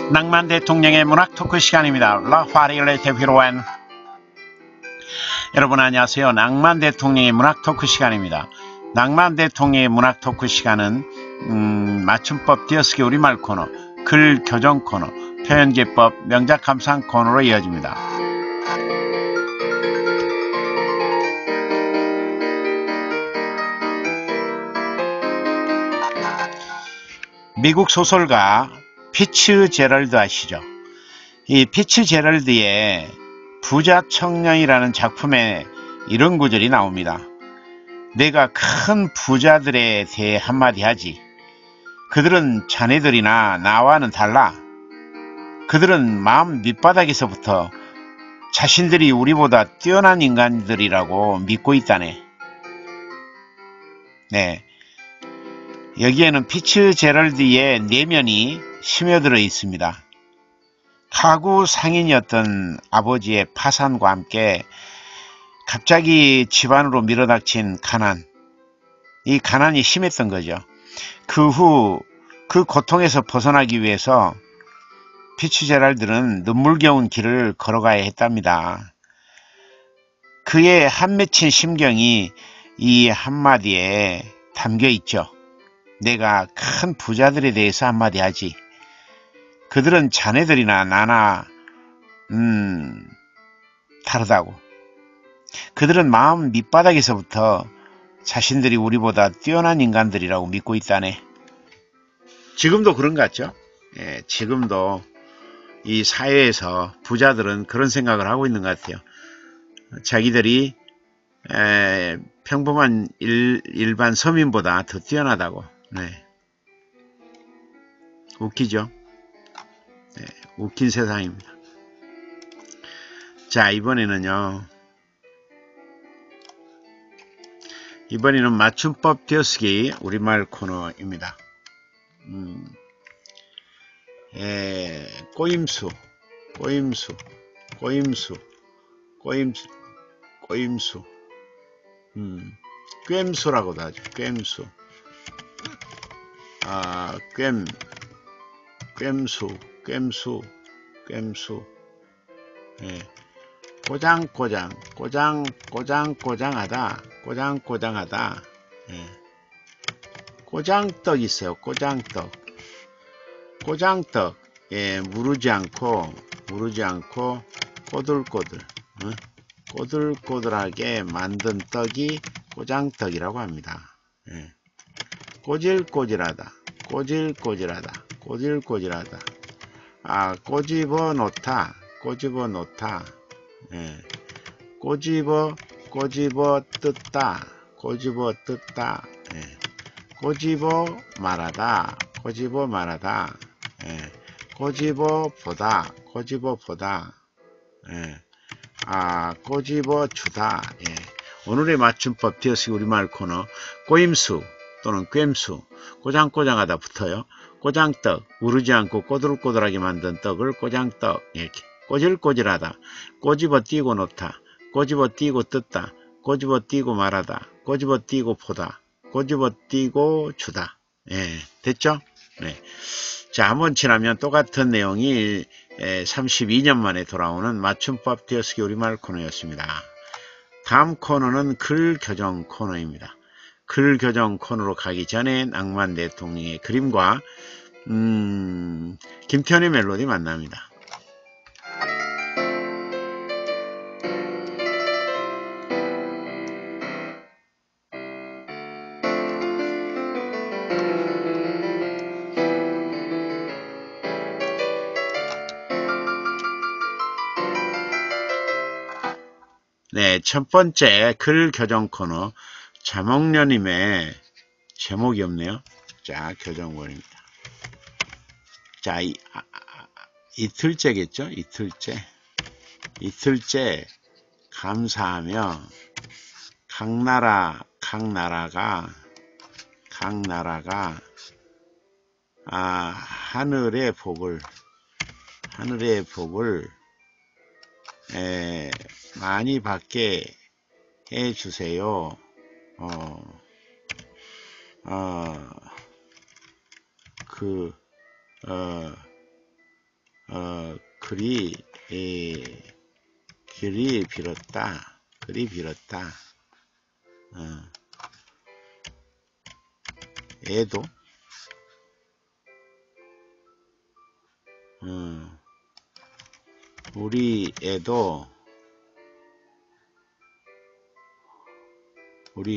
낭만 대통령의 문학 토크 시간입니다. 라 파리레테 피로엔. 여러분 안녕하세요. 낭만 대통령의 문학 토크 시간입니다. 낭만 대통령의 문학 토크 시간은 맞춤법 띄어쓰기 우리말 코너, 글 교정 코너, 표현기법, 명작 감상 코너로 이어집니다. 미국 소설가 피츠제럴드 아시죠? 이 피츠제럴드의 부자 청년이라는 작품에 이런 구절이 나옵니다. 내가 큰 부자들에 대해 한마디 하지. 그들은 자네들이나 나와는 달라. 그들은 마음 밑바닥에서부터 자신들이 우리보다 뛰어난 인간들이라고 믿고 있다네. 네. 여기에는 피츠제럴드의 내면이 스며들어 있습니다. 가구 상인이었던 아버지의 파산과 함께 갑자기 집안으로 밀어닥친 가난. 이 가난이 심했던 거죠. 그 후 그 고통에서 벗어나기 위해서 피츠제럴드는 눈물겨운 길을 걸어가야 했답니다. 그의 한 맺힌 심경이 이 한마디에 담겨 있죠. 내가 큰 부자들에 대해서 한마디 하지. 그들은 자네들이나 나나 다르다고. 그들은 마음 밑바닥에서부터 자신들이 우리보다 뛰어난 인간들이라고 믿고 있다네. 지금도 그런 것 같죠? 예, 지금도 이 사회에서 부자들은 그런 생각을 하고 있는 것 같아요. 자기들이 평범한 일반 서민보다 더 뛰어나다고. 네. 웃기죠? 네, 웃긴 세상입니다. 자, 이번에는 맞춤법 띄어쓰기 우리말 코너입니다. 꼬임수, 꿰임수라고도 하죠. 꿰임수. 꿰임수. 예. 꼬장꼬장하다. 예. 꼬장떡 있어요. 꼬장떡. 예, 무르지 않고 꼬들꼬들. 꼬들꼬들하게 만든 떡이 꼬장떡이라고 합니다. 예. 꼬질꼬질하다. 꼬집어 놓다. 예. 꼬집어 뜯다. 예. 꼬집어 말하다. 예. 꼬집어 보다. 예. 꼬집어 주다. 예. 오늘의 맞춤법 띄어쓰기 우리말 코너 꼬임수 또는 꿰임수. 꼬장꼬장하다 붙어요. 꼬장떡, 우르지 않고 꼬들꼬들하게 만든 떡을 꼬장떡. 이렇게. 꼬질꼬질하다. 꼬집어 띄고 놓다. 꼬집어 띄고 뜯다. 꼬집어 띄고 말하다. 꼬집어 띄고 보다. 꼬집어 띄고 주다. 예, 됐죠? 네. 자, 한번 지나면 똑같은 내용이 32년 만에 돌아오는 맞춤법 띄어쓰기 우리말 코너였습니다. 다음 코너는 글 교정 코너입니다. 글 교정 코너로 가기 전에 낭만 대통령의 그림과 김태현의 멜로디 만납니다. 네, 첫 번째 글 교정 코너 자몽녀님의 제목이 없네요. 자, 교정본입니다. 자, 이틀째겠죠? 이틀째 감사하며 각 나라가 하늘의 복을 많이 받게 해주세요. 그리 빌었다. 그리 빌었다. 애도 우리 애도 우리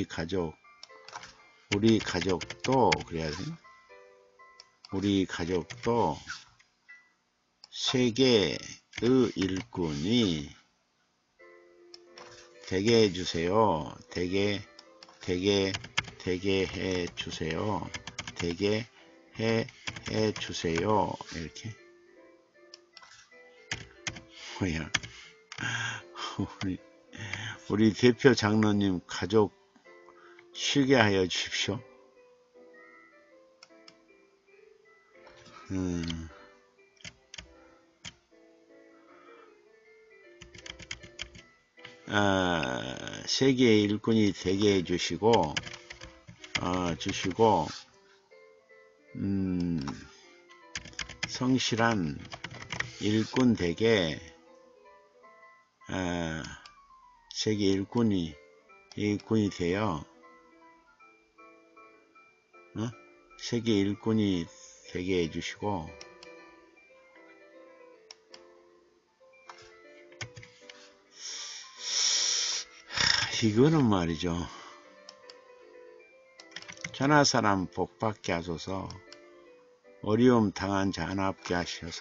가족도 그래야 돼. 우리 가족도 세계의 일꾼이 되게 해주세요. 되게 해주세요. 되게 해주세요. 이렇게. 뭐야. 우리 대표 장로님 가족 쉬게 하여 주십시오. 세계의 일꾼이 되게 해주시고, 성실한 일꾼 되게, 세계 일꾼이 되어, 세계 일꾼이 되게 해주시고, 이거는 말이죠. 천하사람 복받게 하소서. 어려움 당한 자 하나 없게 하셔서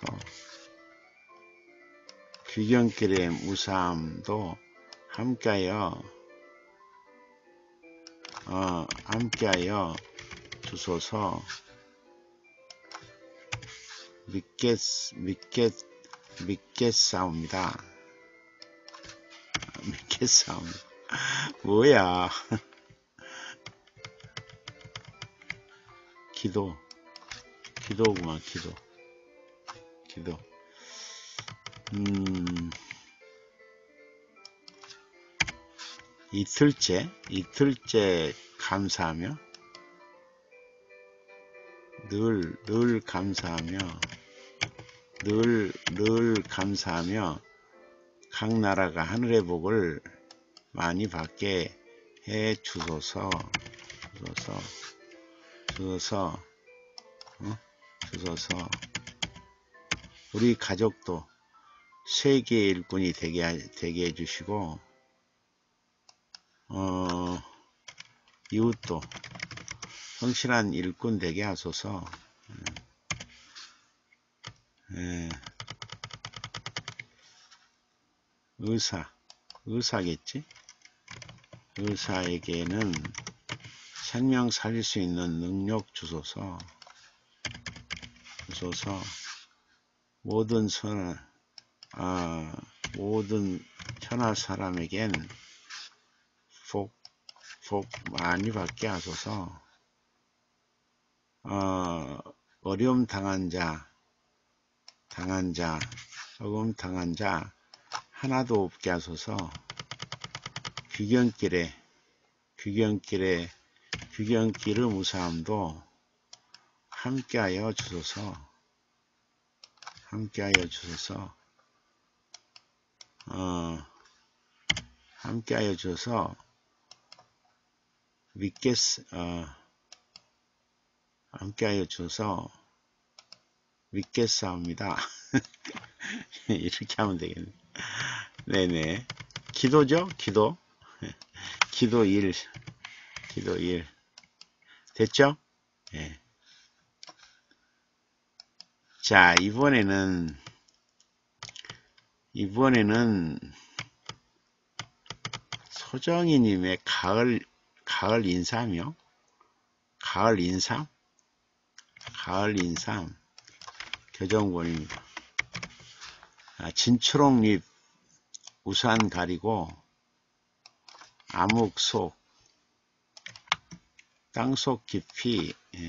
귀경길의 무사함도 함께하여 주소서. 믿겠사옵니다. 뭐야. 기도구만. 기도. 이틀째 감사하며 늘 감사하며 각 나라가 하늘의 복을 많이 받게 해 주소서. 우리 가족도 세계의 일꾼이 되게 해주시고, 이웃도 성실한 일꾼 되게 하소서. 의사겠지? 의사에게는 생명 살릴 수 있는 능력 주소서. 모든 천하 사람에겐 복 많이 받게 하소서. 어려움 당한 자, 억움 당한 자 하나도 없게 하소서. 귀경길의 무사함도 함께하여 주소서. 함께하여 주소서. 함께하여 주소서. 믿겠사옵니다. 이렇게 하면 되겠네. 네네. 기도죠? 기도 1. 됐죠? 네. 자, 이번에는 소정이님의 가을 인삼이요. 가을 인삼 교정본입니다. 진초록잎 우산 가리고 암흑속 땅속 깊이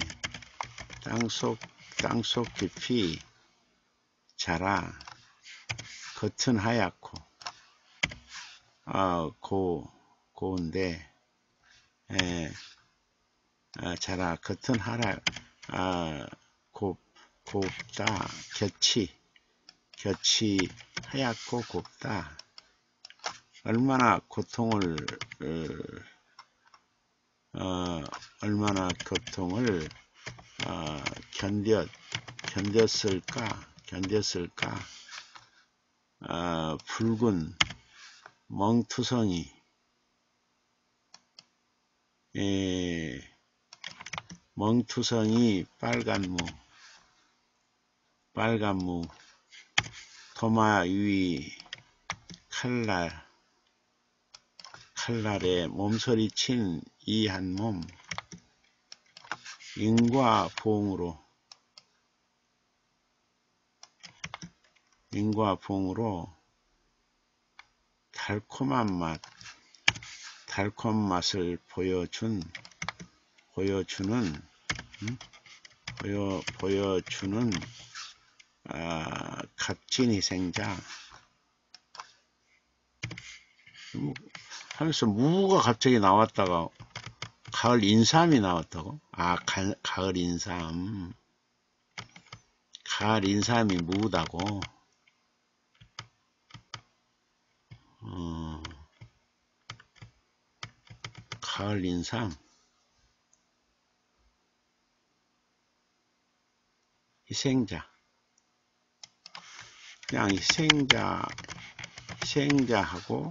자라. 겉은 하얗고 고운데 자라. 겉은 곱다. 볕이 하얗고 곱다. 얼마나 고통을 견뎠을까? 붉은 멍투성이 빨간 무 토마 위 칼날에 몸서리친 이 한 몸 인과 봉으로 달콤한 맛을 보여주는 값진 희생자 하면서 무가 갑자기 나왔다가 가을 인삼이 나왔다고? 가을 인삼이 무다고? 가을 인삼 희생자 그냥 희생자하고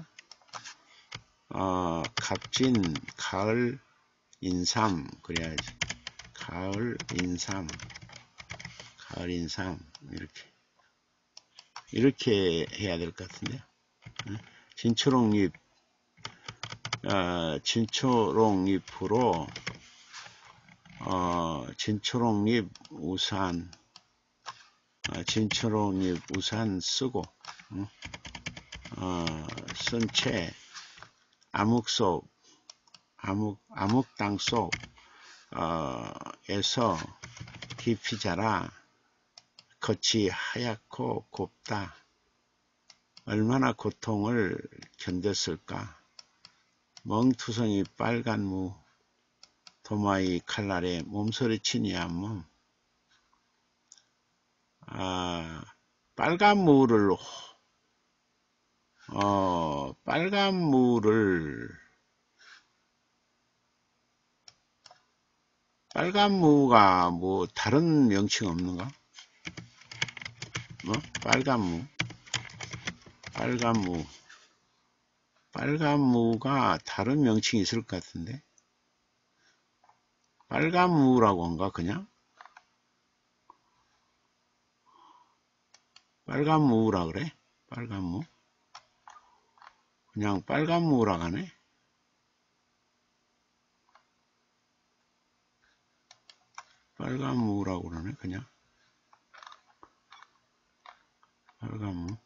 값진 가을 인삼 그래야지. 가을 인삼 이렇게 해야 될 것 같은데요. 진초록잎으로 진초록잎 우산 쓰고 쓴 채 암흑당 속에서 깊이 자라. 겉이 하얗고 곱다. 얼마나 고통을 견뎠을까. 멍투성이 빨간 무 도마의 칼날에 몸서리친 이 한 몸. 빨간 무가 뭐 다른 명칭 없는가? 빨간 무가 다른 명칭이 있을 것 같은데. 빨간 무라고 한가 그냥? 빨간 무라 그래? 빨간 무? 그냥 빨간 무라 하네? 빨간 무라고 그러네 그냥. 빨간 무.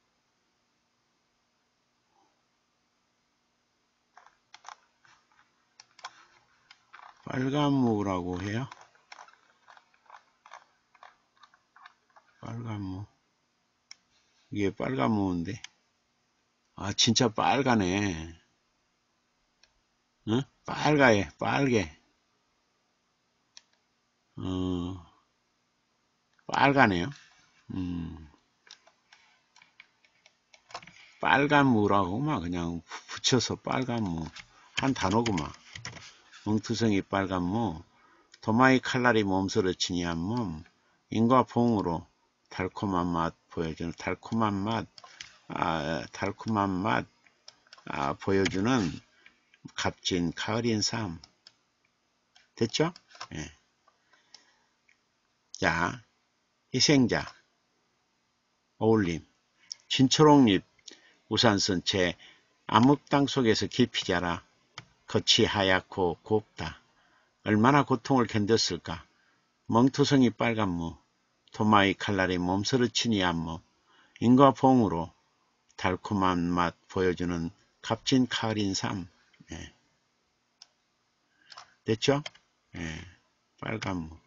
빨간 무라고 해요. 빨간 무. 이게 빨간 무인데. 진짜 빨가네. 응? 빨개. 빨가네요. 빨간 무라고 막 그냥 붙여서 빨간 무. 한 단어구만. 멍투성이 빨간 무. 도마의 칼날이 몸서리친 이 한 몸. 인과 봉으로 달콤한 맛 보여주는 보여주는 값진 가을 인삼. 됐죠? 예. 자, 희생자 어울림. 진초록잎 우산 쓴 채 암흑당 속에서 깊이 자라. 겉이 하얗고 곱다. 얼마나 고통을 견뎠을까. 멍투성이 빨간 무. 토마의 칼날이 몸서리친 이 한 몸. 인과 봉으로 달콤한 맛 보여주는 값진 가을 인삼. 예. 됐죠? 예. 빨간 무.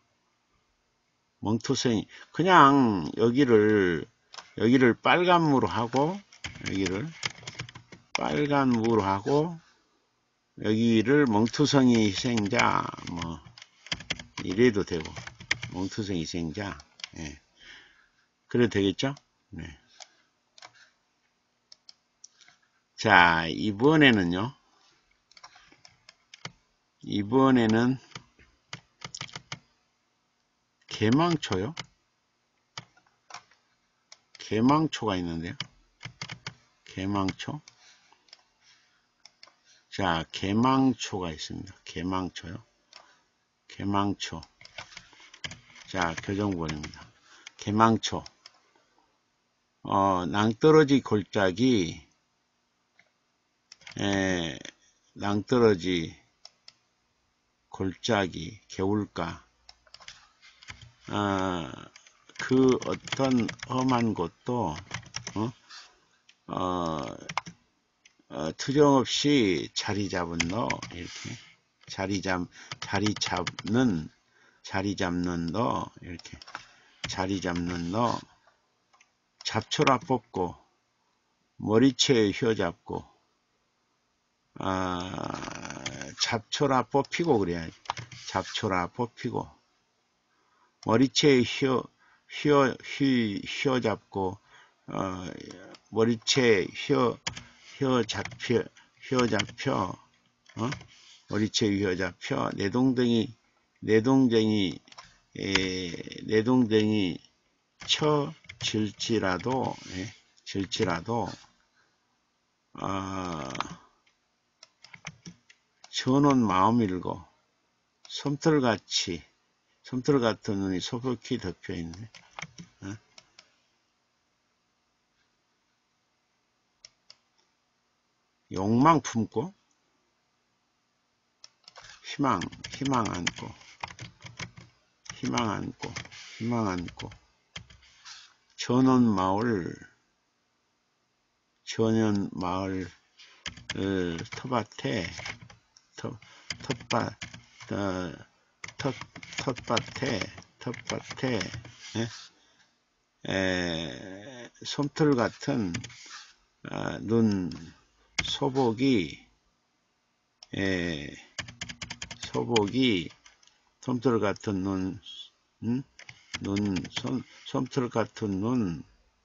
멍투성이 그냥 여기를 빨간 무로 하고 여기를 빨간 무로 하고 여기를 멍투성이 희생자 뭐 이래도 되고 멍투성이 희생자. 예. 그래도 되겠죠? 네. 자, 이번에는 개망초요. 개망초가 있는데요. 개망초. 자, 개망초가 있습니다. 개망초요. 개망초. 자, 교정본입니다. 개망초. 낭떠러지 골짜기, 낭떠러지 골짜기, 개울가, 그 어떤 험한 곳도, 투정없이 자리 잡은 너, 이렇게, 자리 잡는 너, 이렇게, 자리 잡는 너, 잡초라 뽑고, 머리채에 휘어잡고, 잡초라 뽑히고 그래야지. 잡초라 뽑히고, 머리채에 휘어잡고, 머리채에 휘어잡혀, 머리채에 휘어잡혀, 내동댕이 쳐 질지라도, 전원 마음 일고, 솜털 같은 눈이 소복히 덮여 있네. 욕망 품고, 희망 안고, 전원 마을 텃밭에, 솜털 같은 눈, 소복이 솜털 같은 솜털 같은 눈,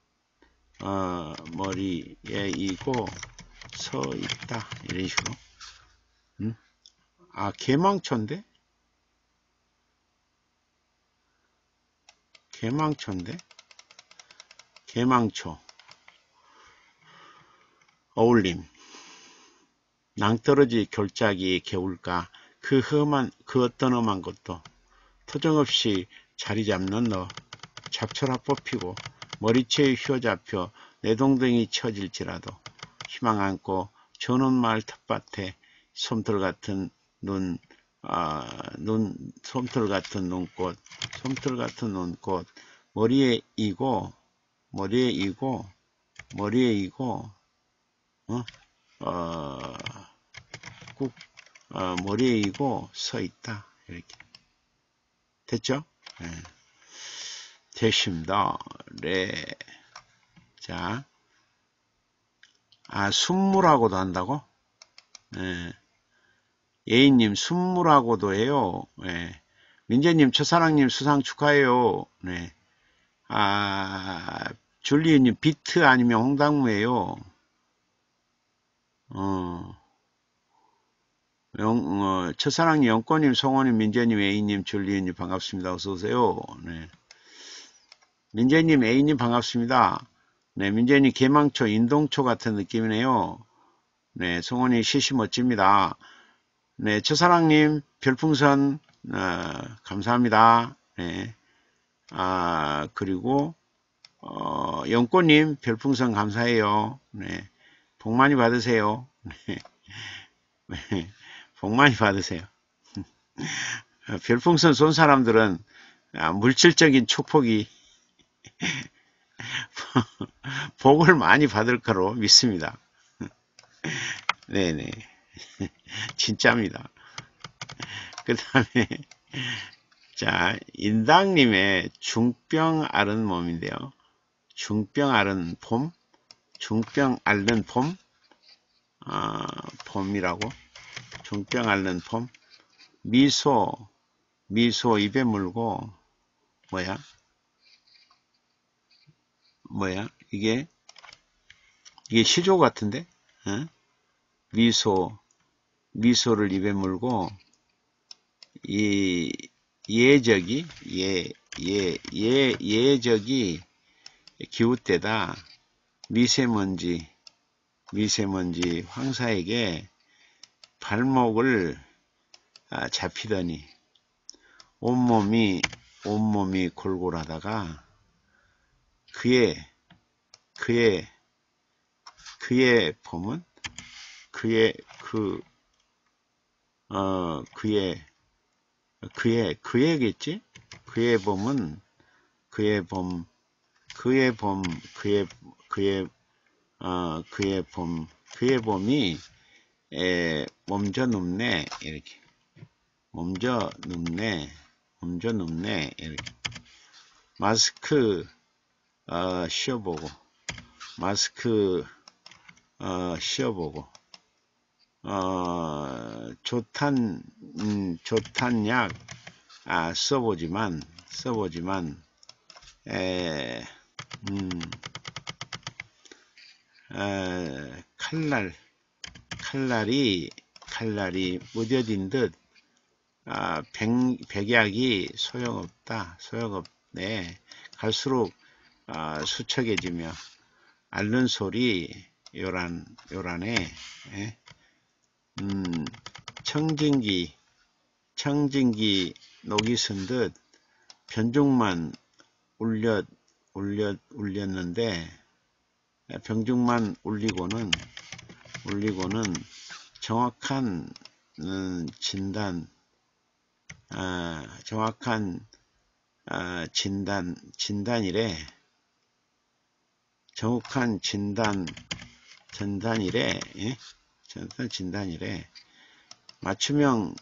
머리에 이고 서 있다. 이런 식으로. 개망초인데? 개망초. 어울림. 낭떠러지 골짜기 개울가, 그 어떤 험한 것도 토정없이 자리 잡는 너, 잡초라 뽑히고 머리채에 휘어잡혀 내동댕이 쳐질지라도 희망 안고 전원마을 텃밭에 솜털 같은 솜털 같은 눈꽃, 머리에 이고 머리에 이고 서 있다. 이렇게 됐죠? 네. 됐습니다. 네. 자, 순무라고도 한다고? 네. 예인님 순무라고도 해요. 네. 민재님 첫사랑님 수상 축하해요. 네. 줄리엔님 비트 아니면 홍당무예요. 첫사랑님, 영권님, 송원님, 민재님, A님, 줄리엔님 반갑습니다. 어서오세요. 네. 민재님, A님 반갑습니다. 네, 민재님 개망초, 인동초 같은 느낌이네요. 네, 송원님 시시 멋집니다. 네, 첫사랑님 별풍선 감사합니다. 네. 그리고 영권님 별풍선 감사해요. 네, 복 많이 받으세요. 네. 복 많이 받으세요. 별풍선 쏜 사람들은 물질적인 축복이 복을 많이 받을 거로 믿습니다. 네네. 진짜입니다. 그 다음에 자, 인당님의 중병 앓은 몸인데요. 중병 앓은 봄, 봄이라고. 중병 앓는 봄. 미소 입에 물고, 뭐야? 이게 시조 같은데? 어? 미소를 입에 물고, 예적이 기웃대다. 미세먼지 황사에게 발목을 잡히더니 온몸이 골골하다가 그의 봄은 그의겠지? 그의 봄은 그의 봄이 몸져 눕네. 이렇게 몸져 눕네 이렇게. 마스크 씌워보고 좋단약 써보지만 칼날이 무뎌진 듯 백약이 소용없네. 갈수록 수척해지며 앓는 소리 요란해. 청진기 녹이 쓴 듯 변죽만 울렸는데 병죽만 울리고는 정확한 진단이래. 맞춤형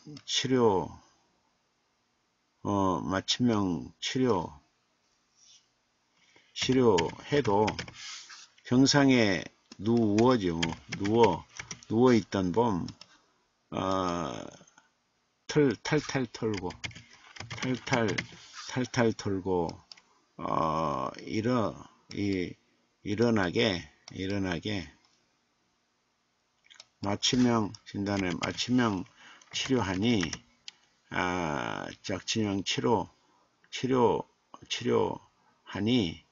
치료해도 병상에 누워있던 봄 탈탈 털고 일어나게 맞춤형 치료하니 짝진형 치료하니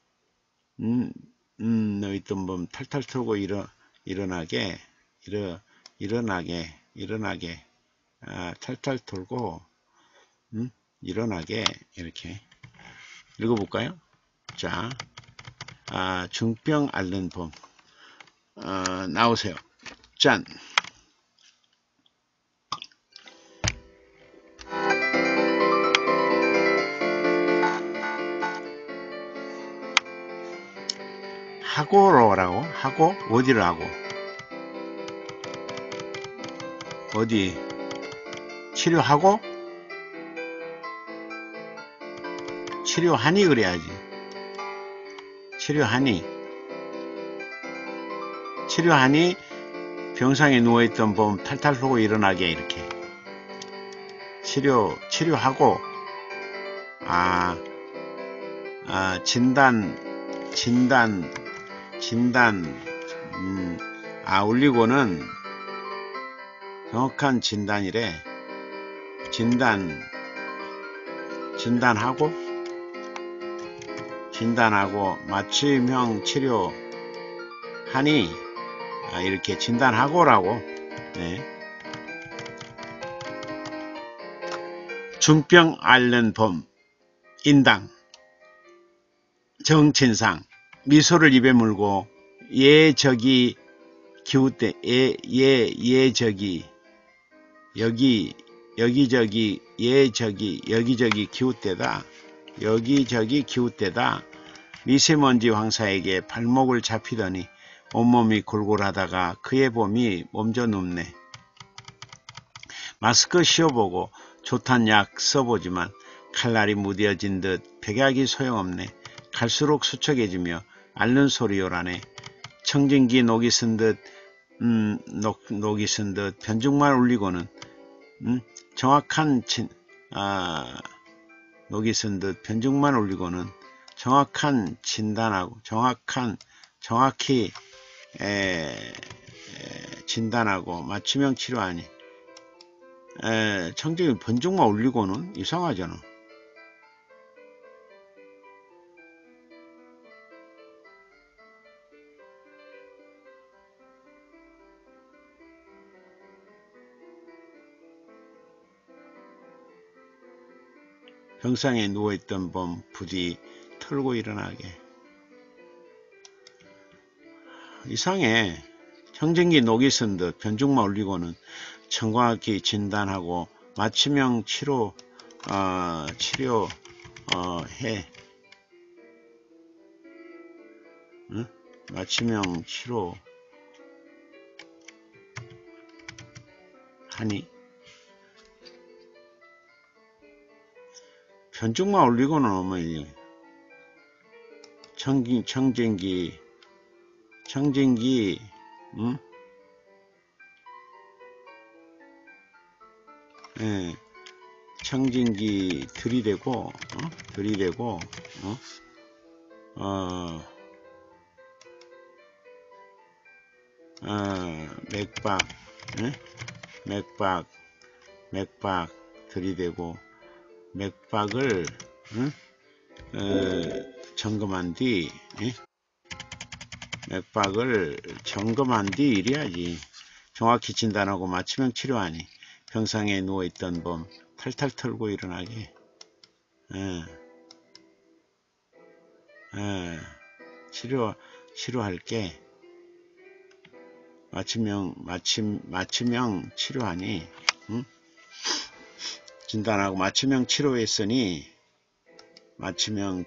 누워있던 봄 탈탈 털고 일어나게 탈탈 털고 일어나게. 이렇게 읽어볼까요? 자, 중병 앓는 봄. 나오세요. 짠. 하고로라고? 하고? 어디를 하고? 어디? 치료하고? 치료하니 그래야지. 치료하니 병상에 누워있던 봄 탈탈 털고 일어나게. 이렇게 치료하고 진단 울리고는 정확한 진단이래. 진단하고 맞춤형 치료하니 이렇게 진단하고라고. 네. 중병 앓는 봄. 인당 정친상 미소를 입에 물고 예적이 기웃대 예적이 여기저기 기웃대다 미세먼지 황사에게 발목을 잡히더니 온몸이 골골하다가 그의 봄이 몸져 눕네. 마스크 씌워보고 좋단 약 써보지만 칼날이 무뎌진 듯 백약이 소용없네. 갈수록 수척해지며 앓는 소리 요란해. 청진기 녹이 쓴 듯 변죽만 울리고는 녹이 쓴 듯 변죽만 울리고는 정확한 진단하고 정확히 진단하고 맞춤형 치료하니 청정기 번쩍만 올리고는 이상하잖아. 병상에 누워있던 범 부디 털고 일어나게. 이상해. 청진기 녹이 쓴 듯 변죽만 올리고는 정확히 진단하고 맞춤형 해. 응? 맞춤형 치료 하니 변죽만 올리고는 뭐 청진기 응? 예, 청진기 들이대고 맥박 예? 맥박 들이대고 맥박을 점검한 뒤 맥박을 점검한 뒤 이래야지. 정확히 진단하고 맞춤형 치료하니 병상에 누워있던 범 탈탈 털고 일어나게. 치료할게. 맞춤형 치료하니 응? 진단하고 맞춤형 치료했으니 맞춤형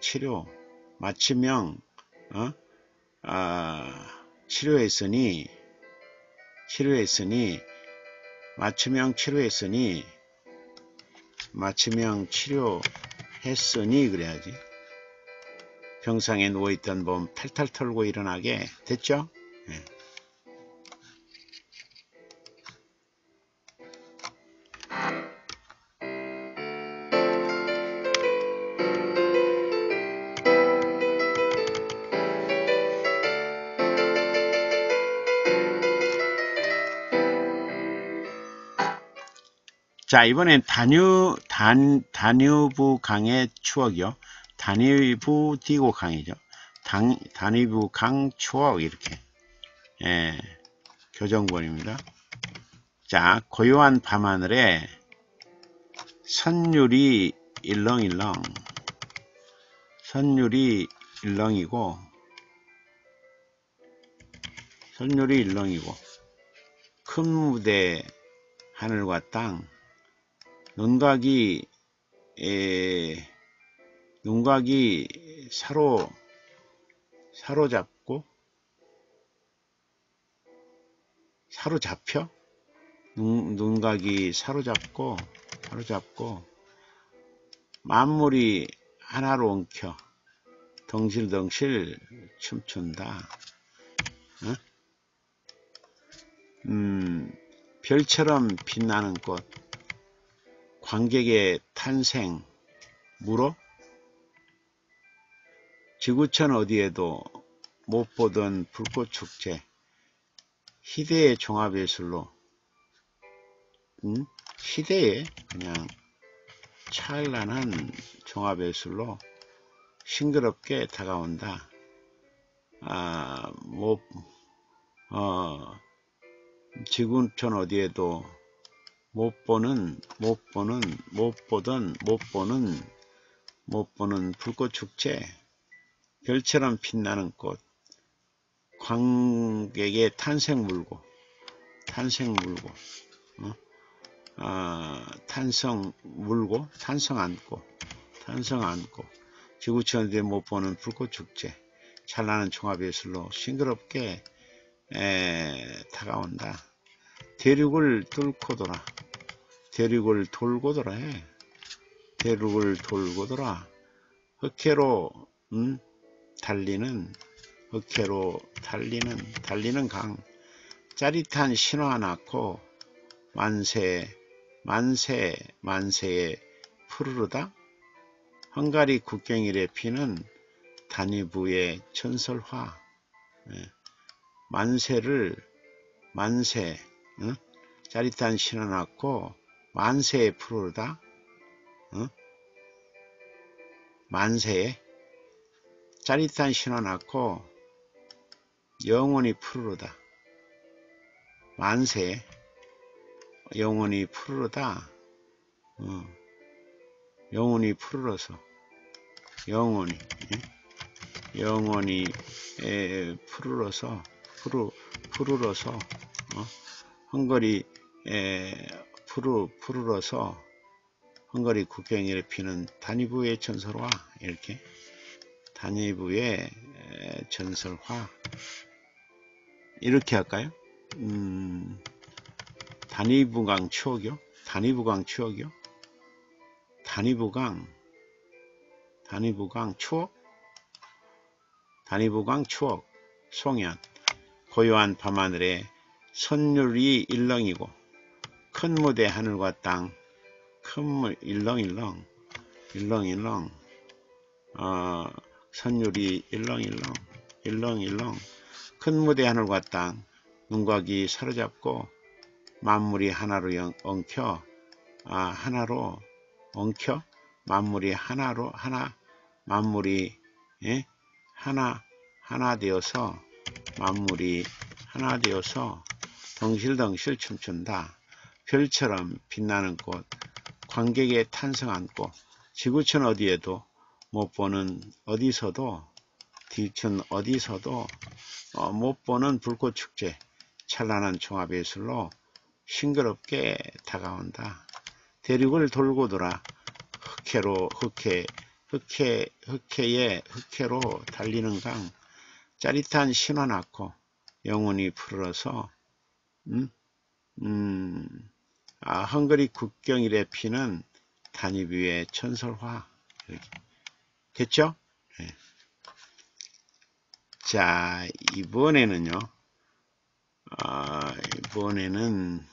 치료했으니 그래야지. 병상에 누워있던 범 탈탈 털고 일어나게. 됐죠? 네. 자, 이번엔 다뉴브 강의 추억이요. 다뉴브 디고 강이죠. 다뉴브 강 추억 이렇게 교정본입니다. 자, 고요한 밤하늘에 선율이 일렁일렁. 선율이 일렁이고 큰 무대 하늘과 땅 눈각이 사로잡혀 눈각이 사로잡고 만물이 하나로 엉켜 덩실덩실 춤춘다. 별처럼 빛나는 꽃 관객의 탄생 물어 지구촌 어디에도 못 보던 불꽃축제 희대의 종합예술로 희대의 그냥 찬란한 종합예술로 싱그럽게 다가온다. 지구촌 어디에도 못 보던 불꽃축제 별처럼 빛나는 꽃 관객의 탄생 물고 탄성 안고 지구촌 어디에 못 보는 불꽃축제 찬란한 종합예술로 싱그럽게 다가온다. 대륙을 뚫고 돌아 대륙을 돌고 돌아 흑해로 달리는 강 짜릿한 신화 낳고 만세에 푸르르다 헝가리 국경일에 피는 단위부의 전설화. 예. 만세, 어? 짜릿한 신어놨고 만세에 푸르르다. 어? 만세에 짜릿한 신어놨고 영원히 푸르르다. 만세에 영원히 푸르르다. 영원히 푸르러서 영원히 영원히 푸르러서 헝거리 푸르러서 헝거리 국경에 피는 단위부의 전설화. 이렇게 단위부의 전설화 이렇게 할까요? 단위부강 추억이요? 단위부강 추억이요? 단위부강 추억? 단위부강 추억. 송연 고요한 밤하늘에 선율이 일렁이고 큰 무대 하늘과 땅 큰 일렁일렁 선율이 일렁일렁 큰 무대 하늘과 땅 눈과 귀 사로잡고 만물이 하나로 엉켜 하나로 엉켜 만물이 하나로 만물이 하나 되어서 만물이 하나 되어서 덩실덩실 춤춘다. 별처럼 빛나는 꽃 관객의 탄성한 꽃 지구촌 어디에도 못 보는 어디서도 뒤촌 어디서도 못 보는 불꽃축제 찬란한 종합예술로 싱그럽게 다가온다. 대륙을 돌고 돌아 흑해로 달리는 강 짜릿한 신화 낳고 영혼이 푸르러서 헝거리 국경일에 피는 단위부의 전설화. 이렇게 됐죠? 네. 자, 이번에는요. 이번에는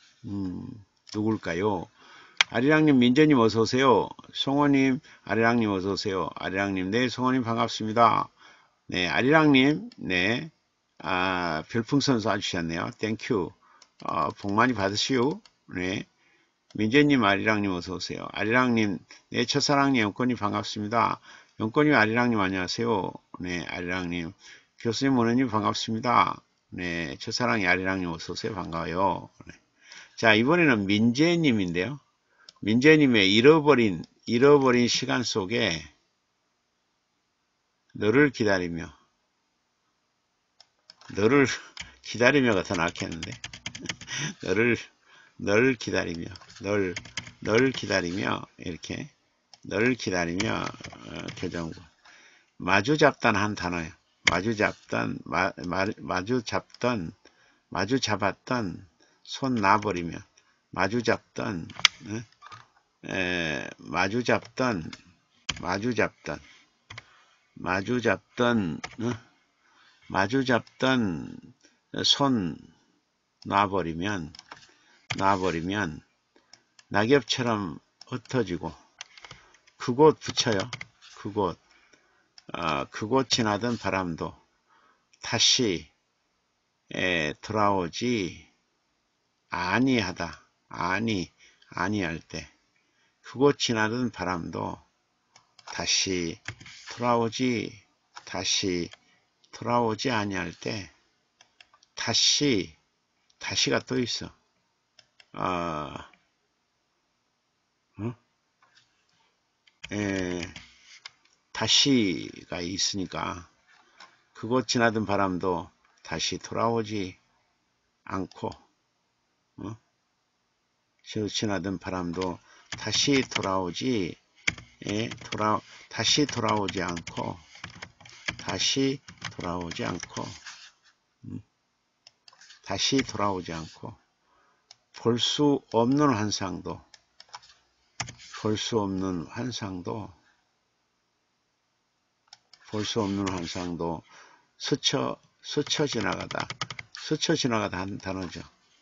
누굴까요? 아리랑님, 민재님 어서오세요. 송호님, 아리랑님 어서오세요. 아리랑님, 네, 송호님 반갑습니다. 네, 아리랑님, 네, 별풍선 쏴주셨네요. 땡큐. 복 많이 받으시오. 네, 민재님, 아리랑님 어서오세요. 아리랑님, 네, 첫사랑님, 영권님 반갑습니다. 영권님, 아리랑님 안녕하세요. 네, 아리랑님, 교수님, 원우님 반갑습니다. 네, 첫사랑이 아리랑님 어서오세요. 반가워요. 네. 자, 이번에는 민재님인데요. 민재님의 잃어버린 시간 속에 너를 기다리며가 더 낫겠는데. 너를 기다리며 이렇게 너를 기다리며 교정구 마주 잡던 한 단어예요. 마주 잡았던 손 놔버리면 마주 잡던 손 놔버리면 낙엽처럼 흩어지고 그곳 붙여요. 그곳 지나던 바람도 다시 돌아오지 아니할 때 그곳 지나던 바람도 다시 돌아오지 아니할 때 다시가 또 있어. 다시가 있으니까 그곳 지나던 바람도 다시 돌아오지 않고 지나던 바람도 다시 돌아오지 않고 볼 수 없는 환상도 스쳐 지나가다 한 단어죠.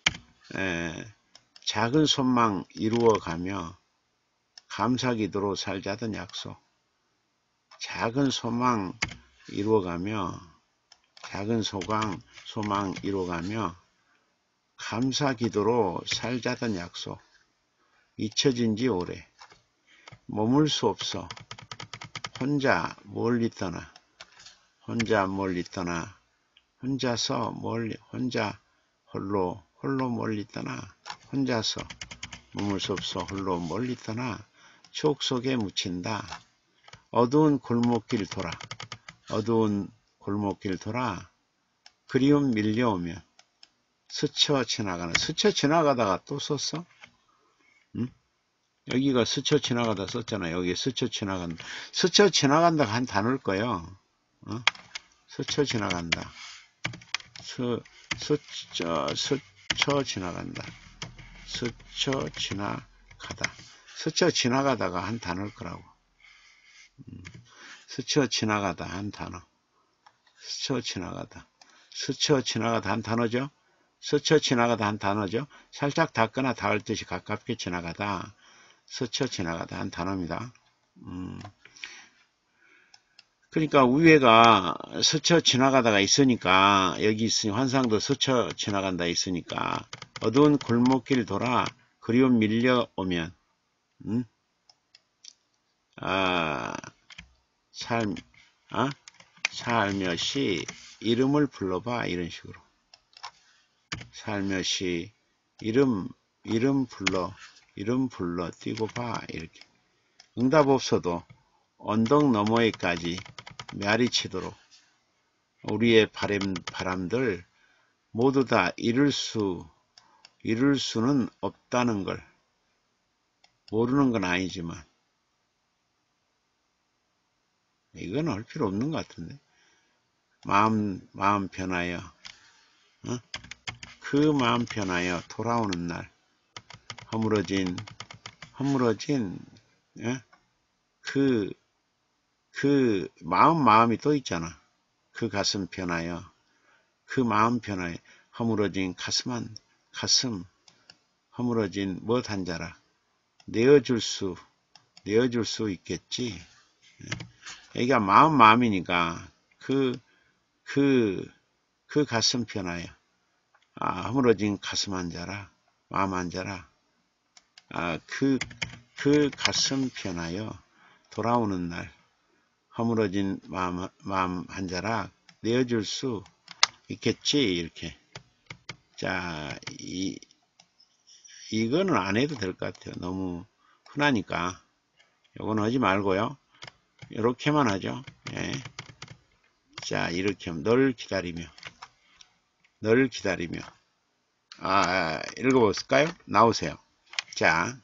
작은 소망 이루어가며 감사기도로 살자던 약속. 작은 소망 이루어가며 소망 이루어가며 감사 기도로 살자던 약속 잊혀진 지 오래 머물 수 없어 혼자 멀리 떠나 혼자서 멀리 홀로 멀리 떠나 혼자서 머물 수 없어 홀로 멀리 떠나 추억 속에 묻힌다. 어두운 골목길 돌아 그리움 밀려오면 스쳐 지나가다가 또 썼어? 응? 여기가 스쳐 지나가다 썼잖아. 여기 스쳐 지나간다가 한 단어일 거예요. 스쳐 지나간다. 스쳐 지나가다가 한 단어일 거라고. 스쳐 지나가다 한 단어. 스쳐 지나가다 한 단어죠. 스쳐 지나가다 한 단어죠. 살짝 닿거나 닿을 듯이 가깝게 지나가다. 스쳐 지나가다 한 단어입니다. 그러니까 위에가 스쳐 지나가다가 있으니까 여기 있으니 환상도 스쳐 지나간다 있으니까 어두운 골목길 돌아 그리움 밀려오면 살며시 이름을 불러봐 이런 식으로 살며시 이름 불러 뛰고 봐 이렇게 응답 없어도 언덕 너머에까지 메아리 치도록 우리의 바람들 모두 다 이룰 수는 없다는 걸 모르는 건 아니지만 이건 할 필요 없는 것 같은데 마음 변하여 그 마음 변하여 돌아오는 날 허물어진 그 마음이 또 있잖아. 그 가슴 변하여 그 마음 변하여 허물어진 가슴 허물어진 못 한 자라 내어줄 수 있겠지. 여기가 마음이니까 그 가슴 변하여 허물어진 가슴 한 자라 마음 한 자라 그 가슴 변하여 돌아오는 날 허물어진 마음 한 자락 내어줄 수 있겠지 이렇게. 자, 이거는 안 해도 될 것 같아요. 너무 흔하니까 이거는 하지 말고요. 이렇게만 하죠. 예. 자, 이렇게 하면 널 기다리며 읽어볼까요? 나오세요. 자,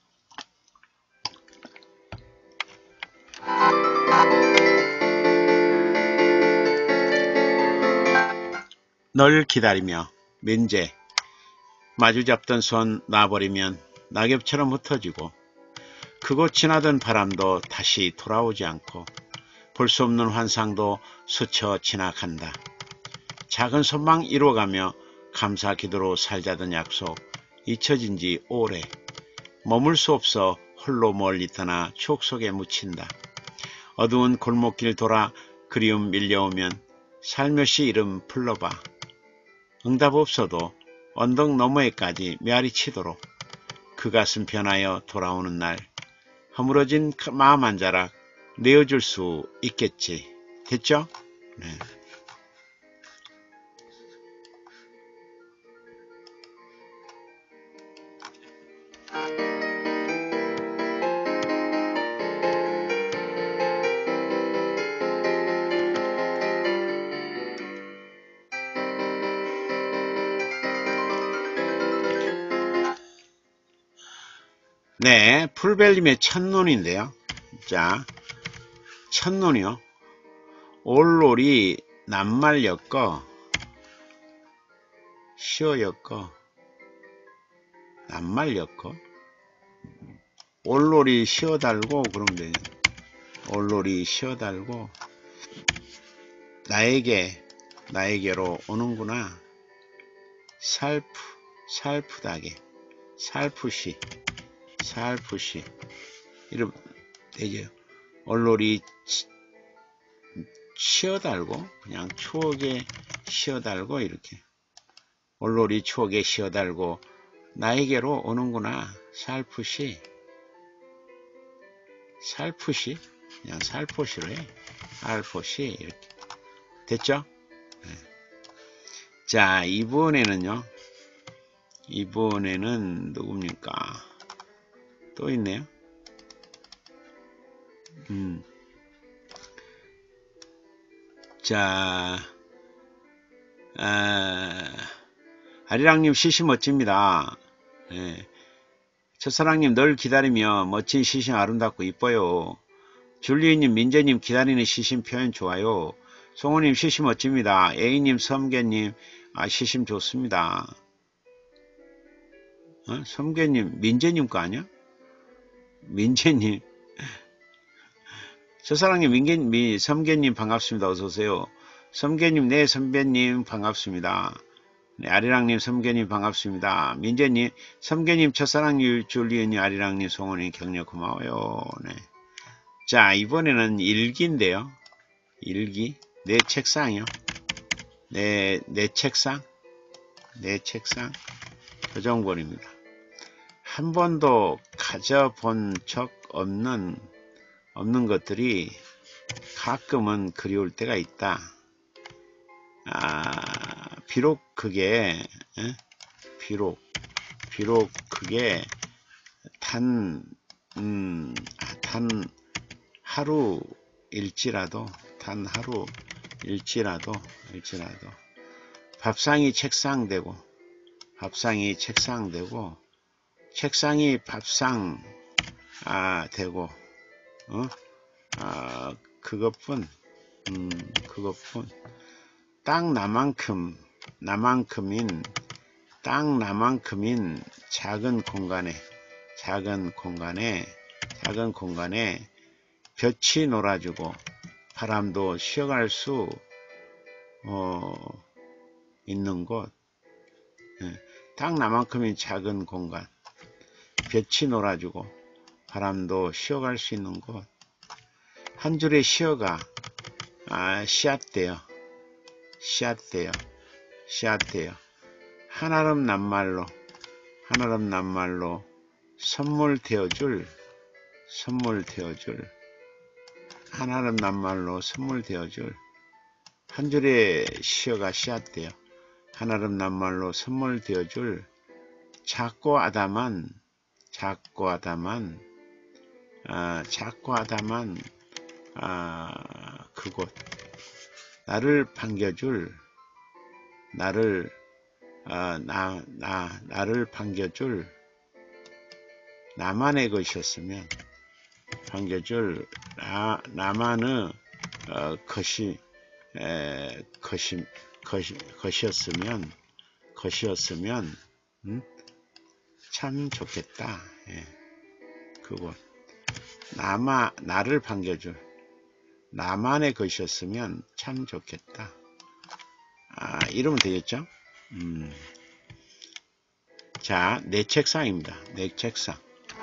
널 기다리며 면제 마주 잡던 손 놔버리면 낙엽처럼 흩어지고 크고 지나던 바람도 다시 돌아오지 않고 볼 수 없는 환상도 스쳐 지나간다. 작은 소망 이루어가며 감사 기도로 살자던 약속 잊혀진 지 오래 머물 수 없어 홀로 멀리 떠나 추억 속에 묻힌다. 어두운 골목길 돌아 그리움 밀려오면 살며시 이름 불러봐. 응답 없어도 언덕 너머에까지 메아리 치도록 그 가슴 변하여 돌아오는 날 허물어진 마음 한 자락 내어줄 수 있겠지. 됐죠? 네. 네, 풀벨림의 첫눈인데요. 자, 첫눈이요. 올놀이 낱말 엮어 시어 엮어 낱말 엮어 올놀이 시어 달고 그러면 되죠. 올놀이 시어 달고 나에게로 오는구나. 살풋하게 살풋이 이러면 되죠. 올놀이 쉬어달고, 그냥 추억에 쉬어달고, 이렇게. 올로리 추억에 쉬어달고, 나에게로 오는구나. 살풋이, 그냥 살포시로 해. 살포시, 이렇게. 됐죠? 네. 자, 이번에는 누굽니까? 또 있네요. 자, 아리랑님 시시 멋집니다. 예. 첫사랑님 널 기다리며 멋진 시신 아름답고 이뻐요. 줄리님, 민재님 기다리는 시신 표현 좋아요. 송호님 시시 멋집니다. A님, 섬개님 시심 좋습니다. 섬개님, 민재님 거 아니야? 민재님. 첫사랑님, 섬개님 반갑습니다. 어서오세요. 섬개님, 네, 선배님 반갑습니다. 네, 아리랑님, 섬개님 반갑습니다. 민재님, 섬개님, 첫사랑님, 줄리언님, 아리랑님, 송원님 격려 고마워요. 네. 자, 이번에는 일기인데요. 일기, 내 책상이요. 내 책상, 표정본입니다. 한 번도 가져본 적 없는 것들이 가끔은 그리울 때가 있다. 비록 그게 단 하루일지라도 밥상이 책상되고 책상이 밥상 되고 그것뿐 딱 나만큼인 작은 공간에 볕이 놀아주고 바람도 쉬어갈 수 있는 곳. 딱 나만큼인 작은 공간, 볕이 놀아주고 바람도 쉬어갈 수 있는 곳. 한 줄의 시어가 씨앗되어 한아름 낱말로 선물 되어줄 한아름 낱말로 선물 되어줄 한 줄의 시어가 씨앗되어 한아름 낱말로 선물 되어줄 작고 아담한 그곳. 나를 반겨줄 나만의 것이었으면 나만의 것이었으면 참 좋겠다. 그곳. 나를 반겨줄 나만의 것이었으면 참 좋겠다. 이러면 되겠죠? 자, 내 책상입니다. 내 책상.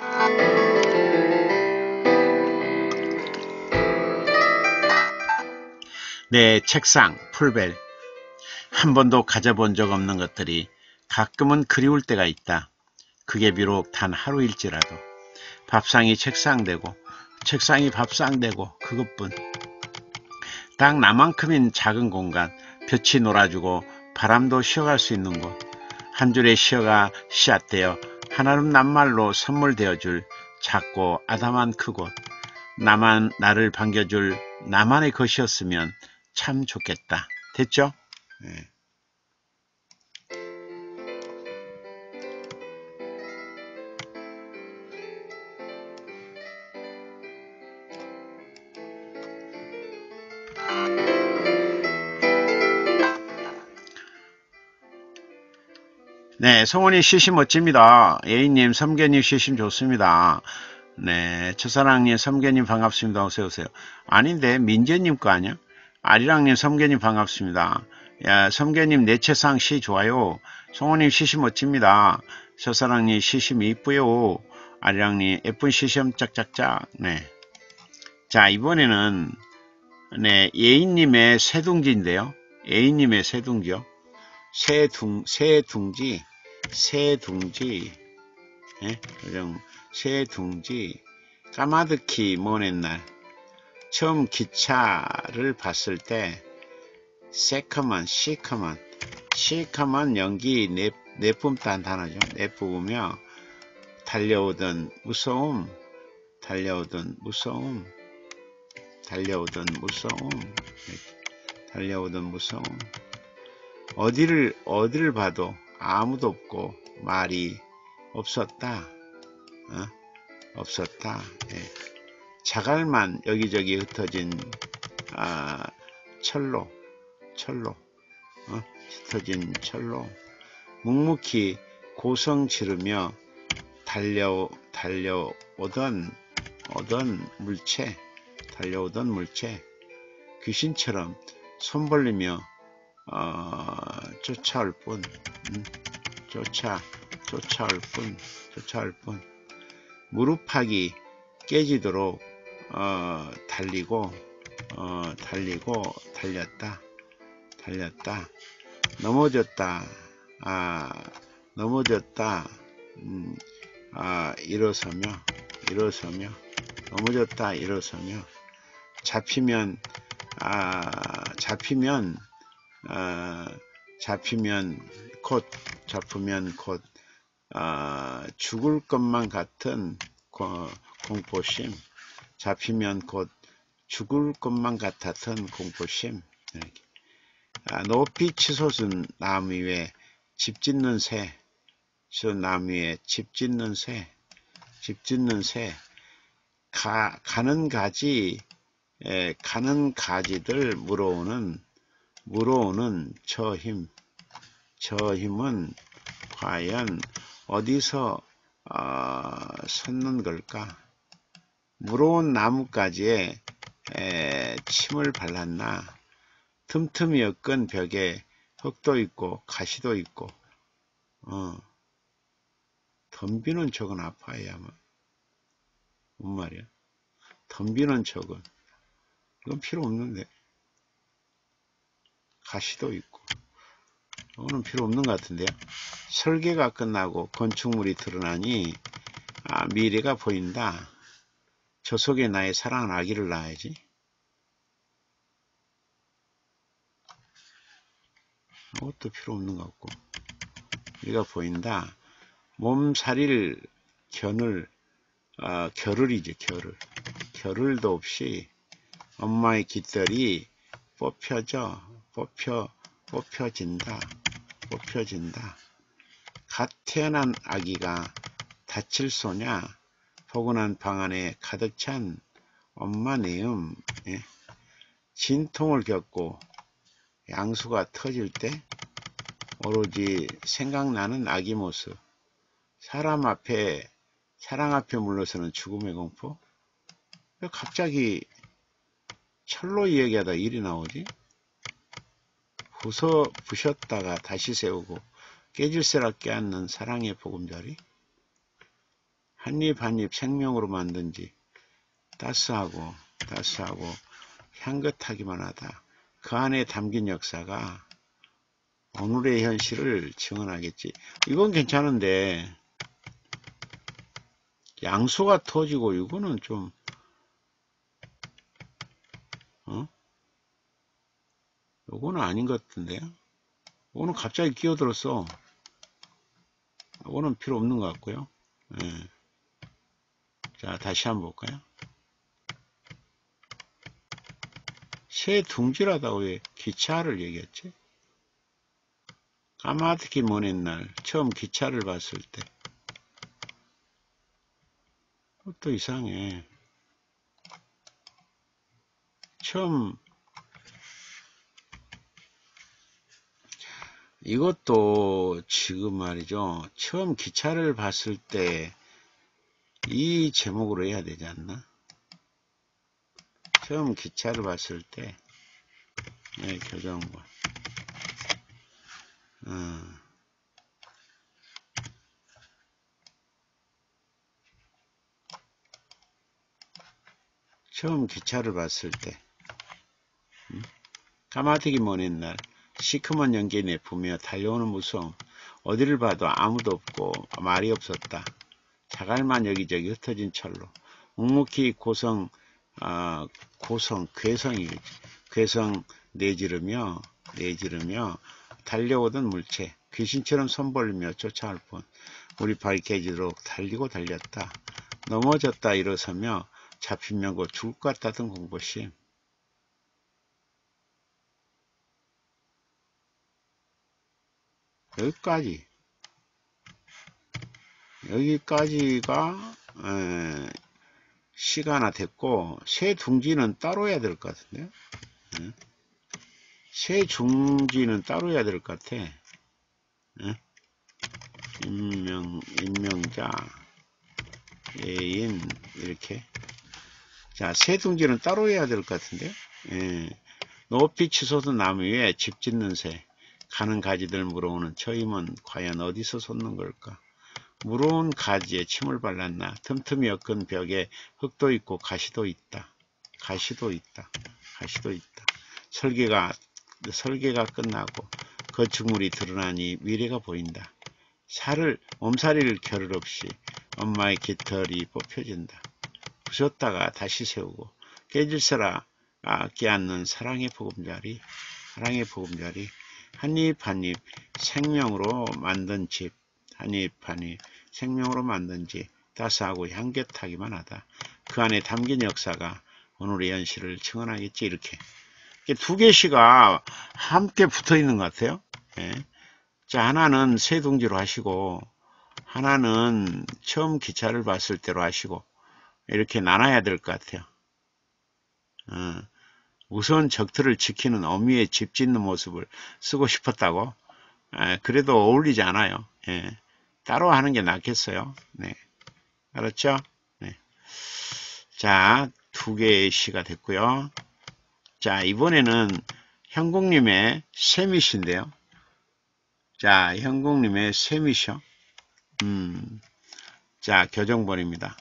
내 책상, 풀벨. 한 번도 가져본 적 없는 것들이 가끔은 그리울 때가 있다. 그게 비록 단 하루일지라도 밥상이 책상되고 책상이 밥상되고 그것뿐. 딱 나만큼인 작은 공간, 볕이 놀아주고 바람도 쉬어갈 수 있는 곳. 한 줄의 시어가 씨앗되어 한아름 낱말로 선물되어줄 작고 아담한 그곳. 나를 반겨줄 나만의 것이었으면 참 좋겠다. 됐죠? 네. 네, 성원이 시심 멋집니다. A님, 섬개님 시심 좋습니다. 네, 첫사랑님, 섬개님 반갑습니다. 어서오세요. 아닌데, 민재님 거 아니야? 아리랑님, 섬개님 반갑습니다. 야, 섬개님, 내 책상 시 좋아요. 성원님 시심 멋집니다. 첫사랑님 시심 이쁘요. 아리랑님, 예쁜 시심 짝짝짝. 네. 자, 이번에는, 네, 예인님의 새둥지인데요. 예인님의 새둥지요. 새둥지, 예? 그냥 새둥지, 까마득히 먼 옛날, 처음 기차를 봤을 때, 시커먼 연기 내뿜단 단어죠. 내뿜으며, 달려오던 무서움, 어디를 봐도 아무도 없고 말이 없었다. 예. 자갈만 여기저기 흩어진 흩어진 철로 묵묵히 고성 지르며 달려오던 물체, 귀신처럼 손 벌리며 쫓아올 뿐, 쫓아올 뿐, 무릎팍이 깨지도록 달렸다. 넘어졌다. 일어서며, 잡히면 곧 죽을 것만 같은 공포심, 높이 치솟은 나무 위에 집 짓는 새, 가는 가지들 물어오는 저 힘은 과연 어디서 솟는 걸까? 물어온 나뭇가지에 침을 발랐나? 틈틈이 엮은 벽에 흙도 있고 가시도 있고 덤비는 척은 아파야 뭔 말이야? 덤비는 척은 이건 필요 없는데, 가시도 있고 이거는 필요 없는 것 같은데요. 설계가 끝나고 건축물이 드러나니 미래가 보인다. 저 속에 나의 사랑하는 아기를 낳아야지. 그것도 필요 없는 것 같고, 미래가 보인다. 몸살일 겨를이죠. 겨를도 없이 엄마의 깃털이 뽑혀진다. 갓 태어난 아기가 다칠 소냐? 포근한 방 안에 가득 찬 엄마 내음, 진통을 겪고 양수가 터질 때 오로지 생각나는 아기 모습, 사랑 앞에 물러서는 죽음의 공포. 왜 갑자기 철로 이야기하다 일이 나오지? 부셨다가 다시 세우고 깨질새라 깨닫는 사랑의 보금자리. 한입 한입 생명으로 만든지 따스하고 향긋하기만 하다. 그 안에 담긴 역사가 오늘의 현실을 증언하겠지. 이건 괜찮은데 양수가 터지고 이거는 좀 요거는 아닌 것 같은데요. 요거는 갑자기 끼어들었어. 요거는 필요 없는 것 같고요. 자, 다시 한번 볼까요? 새 둥지라다고 왜 기차를 얘기했지? 까마득히 먼 옛날 처음 기차를 봤을 때. 또 이상해. 처음 이것도 지금 말이죠. 처음 기차를 봤을 때 이 제목으로 해야 되지 않나? 처음 기차를 봤을 때 교정과 처음 기차를 봤을 때 까마득이 먼 옛날 시커먼 연기에 내뿜며 달려오는 무서움. 어디를 봐도 아무도 없고 말이 없었다. 자갈만 여기저기 흩어진 철로 묵묵히 괴성 내지르며 달려오던 물체. 귀신처럼 손 벌리며 쫓아올 뿐. 우리 발깨지도록 달리고 달렸다. 넘어졌다 일어서며 잡히면 곧 죽을 것 같다던 공포심. 여기까지가 시가 하나 됐고, 새 둥지는 따로 해야 될 것 같은데요. 새 둥지는 따로 해야 될 것 같아. 임명자, 예인, 이렇게. 자, 새 둥지는 따로 해야 될 것 같은데요. 높이 치솟은 나무 위에 집 짓는 새. 가는 가지들 물어오는 저 힘은 과연 어디서 솟는 걸까? 무거운 가지에 침을 발랐나. 틈틈이 엮은 벽에 흙도 있고 가시도 있다. 설계가 끝나고 건축물이 드러나니 미래가 보인다. 몸살이를 겨를 없이 엄마의 깃털이 뽑혀진다. 부셨다가 다시 세우고 깨질세라 끼얹는 사랑의 보금자리. 한입 한입 생명으로 만든 집. 생명으로 만든 집. 따스하고 향긋하기만 하다. 그 안에 담긴 역사가 오늘의 현실을 증언하겠지. 이렇게 두 개의 시가 함께 붙어 있는 것 같아요. 자, 하나는 새 둥지로 하시고 하나는 처음 기차를 봤을 때로 하시고 이렇게 나눠야 될 것 같아요. 우선 적들을 지키는 어미의 집 짓는 모습을 쓰고 싶었다고? 그래도 어울리지 않아요. 따로 하는 게 낫겠어요. 네. 알았죠? 네. 자, 두 개의 시가 됐고요. 자, 이번에는 형국님의 셈이신데요. 자, 형국님의 셈이셔. 자, 교정본입니다.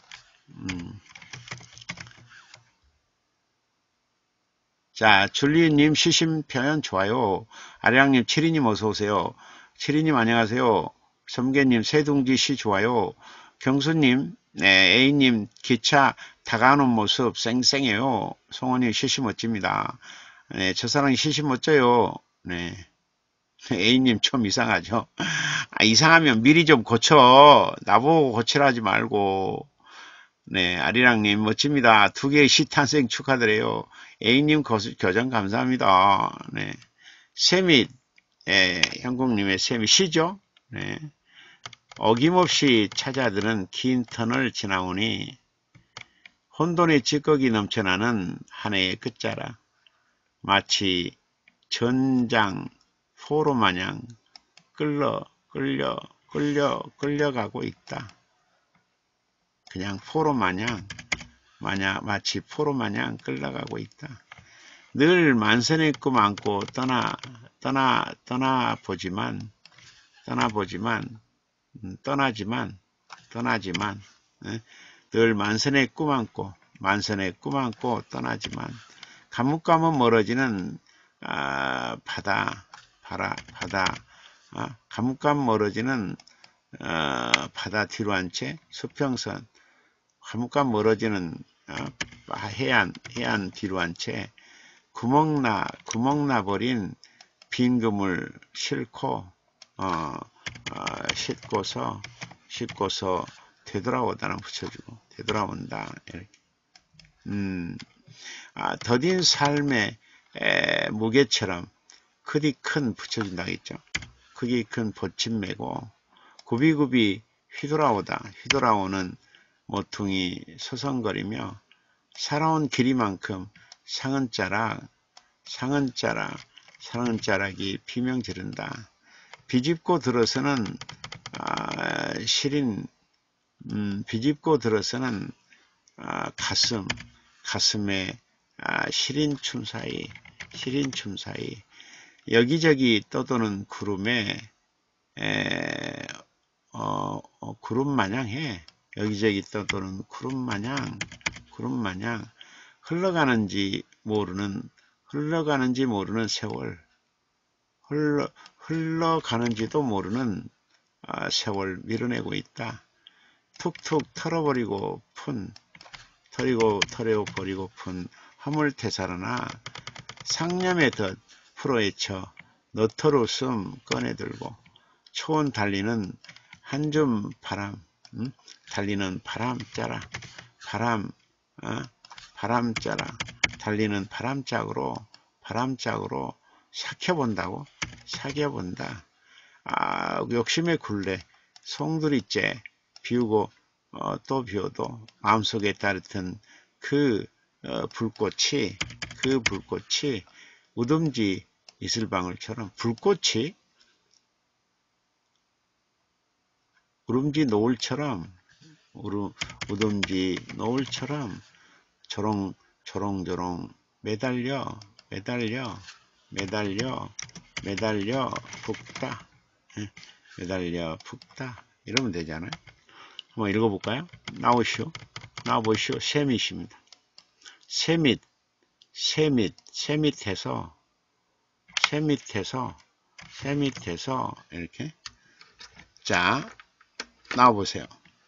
자, 줄리님 시심 표현 좋아요. 아량님, 칠이님 어서오세요. 칠이님 안녕하세요. 섬개님 새둥지 시 좋아요. 경수님, 네, A님 기차 다가오는 모습 쌩쌩해요. 송원님 시시 멋집니다. 네, 저 사람 시시 멋져요. 네. A님 좀 이상하죠. 이상하면 미리 좀 고쳐. 나보고 고치라 하지 말고. 네, 아리랑님 멋집니다. 두 개의 시 탄생 축하드려요. A님 교정 감사합니다. 네, 셈이 형국님의 셈이 시죠. 네, 어김없이 찾아드는 긴 터널 지나오니 혼돈의 찌꺼기 넘쳐나는 한 해의 끝자락. 마치 전장 포로 마냥 끌려가고 있다. 그냥 포로 마냥 마치 포로 마냥 끌려가고 있다. 늘 만선의 꿈 안고 떠나지만 늘 만선의 꿈 안고 떠나지만 가뭇가뭇 멀어지는 가뭇가뭇 멀어지는 바다 뒤로 한 채 수평선 가뭇가뭇 멀어지는 해안 뒤로 한 채 구멍나 버린 빈 그물 싣고서 되돌아오다는 붙여주고 되돌아온다. 이렇게. 더딘 삶의 무게처럼 크디 큰 붙여준다겠죠. 크기 큰 보침 메고 굽이굽이 휘돌아오는 모퉁이 서성거리며 살아온 길이만큼 상은자락이 비명 지른다. 비집고 들어서는 가슴에 시린 춤 사이 여기저기 떠도는 구름에 구름 마냥 해. 여기저기 떠도는 구름 마냥 흘러가는지 모르는 흘러가는지 모르는 세월, 흘러가는지도 모르는 세월 밀어내고 있다. 툭툭 털어버리고 털어버리고 푼 화물태사로나 상념의 덫 풀어헤쳐 너털 웃음 꺼내들고 초원 달리는 한줌 바람, 달리는 바람 짜라, 바람 짜라, 달리는 바람짝으로 삭혀본다고? 사겨본다. 욕심의 굴레, 송두리째 비우고 또 비워도 마음속에 따르던 그 불꽃이 우듬지 이슬방울처럼 우듬지 노을처럼 조롱조롱 매달려 붓다. 매달려 붓다. 이러면 되잖아요. 한번 읽어볼까요? 나오보시오. 새밑입니다. 새밑에서 이렇게. 자, 나와보세요.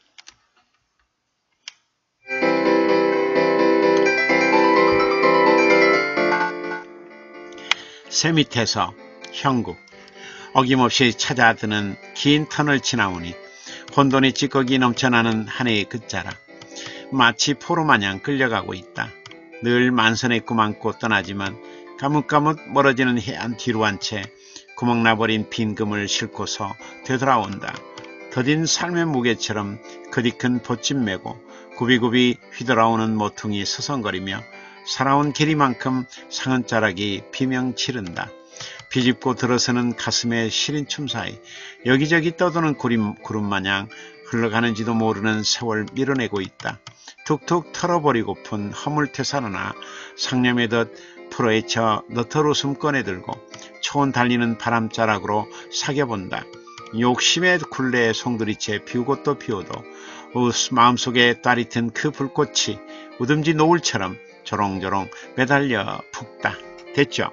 새밑에서 형국. 어김없이 찾아드는 긴 터널 지나오니 혼돈의 찌꺼기 넘쳐나는 한 해의 끝자락. 마치 포로마냥 끌려가고 있다. 늘 만선의 꿈 안고 떠나지만 가뭇가뭇 멀어지는 해안 뒤로 한 채 구멍나버린 빈금을 싣고서 되돌아온다. 더딘 삶의 무게처럼 그디큰 봇짐 메고 굽이굽이 휘돌아오는 모퉁이 서성거리며 살아온 길이만큼 상한 자락이 비명 치른다. 비집고 들어서는 가슴의 시린 춤 사이 여기저기 떠도는 구름마냥 흘러가는지도 모르는 세월 밀어내고 있다. 툭툭 털어버리고픈 허물태사로나 상념의 덫 풀어헤쳐 너털 웃음 꺼내들고 초원 달리는 바람자락으로 사겨본다. 욕심의 굴레에 송두리째 비우고 또 비워도 마음속에 따릿한 그 불꽃이 우듬지 노을처럼 조롱조롱 매달려 푹다. 됐죠?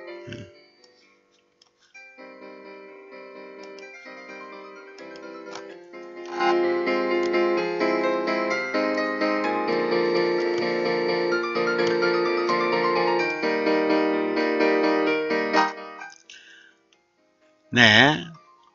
네.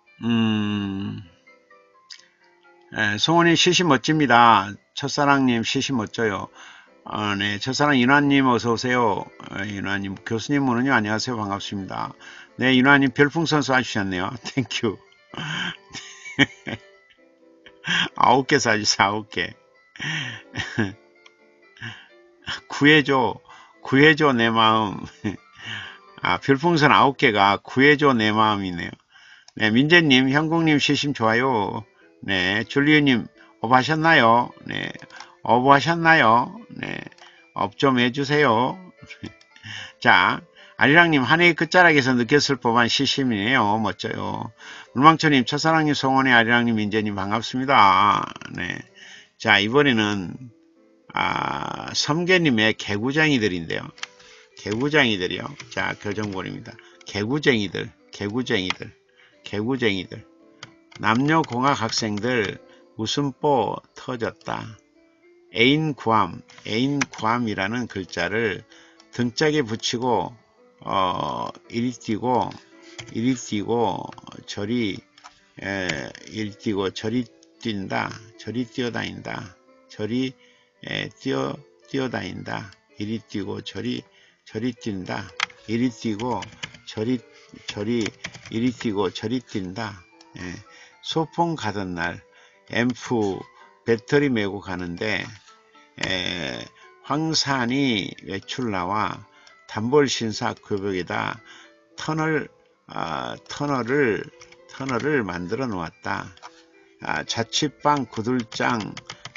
송원이 시시 멋집니다. 첫사랑님 시시 멋져요. 네. 첫사랑 인화님 어서오세요. 인화님, 교수님 문은요. 안녕하세요. 반갑습니다. 네. 인화님 별풍선 쏴주셨네요. 땡큐. 9개 쏴주세요. 9개. 구해줘 내 마음. 별풍선 9개가 구해줘 내 마음이네요. 네, 민재님, 형국님 시심 좋아요. 네, 줄리우님 업하셨나요? 네, 업하셨나요? 네, 업 좀 해주세요. 자, 아리랑님 한 해의 끝자락에서 느꼈을 법한 시심이네요. 멋져요. 물망초님, 첫사랑님, 송원의 아리랑님, 민재님 반갑습니다. 네, 자 이번에는 섬개님의 개구쟁이들인데요. 개구쟁이들이요. 자, 교정본입니다. 개구쟁이들. 남녀공학 학생들 웃음보 터졌다. 애인구함이라는 글자를 등짝에 붙이고 이리 뛰고 저리 뛴다. 저리 뛰어다닌다. 뛰어다닌다. 이리 뛰고 저리 뛴다. 이리 뛰고 이리 뛰고 저리 뛴다. 소풍 가던 날 앰프 배터리 메고 가는데 황산이 외출 나와 단벌 신사 교벽에다 터널을 만들어 놓았다. 자취방 구들장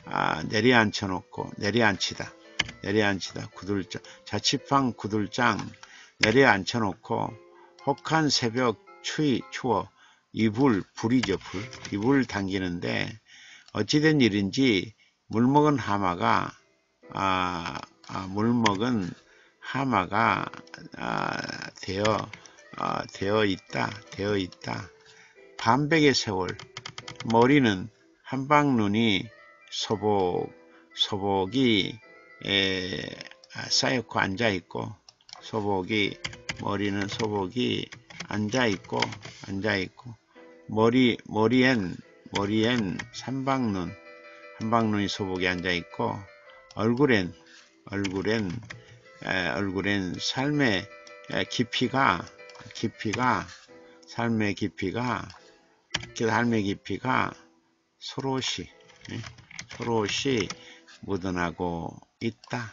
내려앉히다 구들장 자취방 구들장 내려앉혀놓고 혹한 새벽 추워 불이죠. 이불 당기는데 어찌된 일인지 물먹은 하마가 되어 있다. 반백의 세월. 머리는 한방눈이 소복이 쌓였고 앉아있고, 머리는 소복이 앉아있고, 머리엔 한방눈이 소복이 앉아있고, 얼굴엔 삶의 깊이가 소롯이 묻어나고 있다.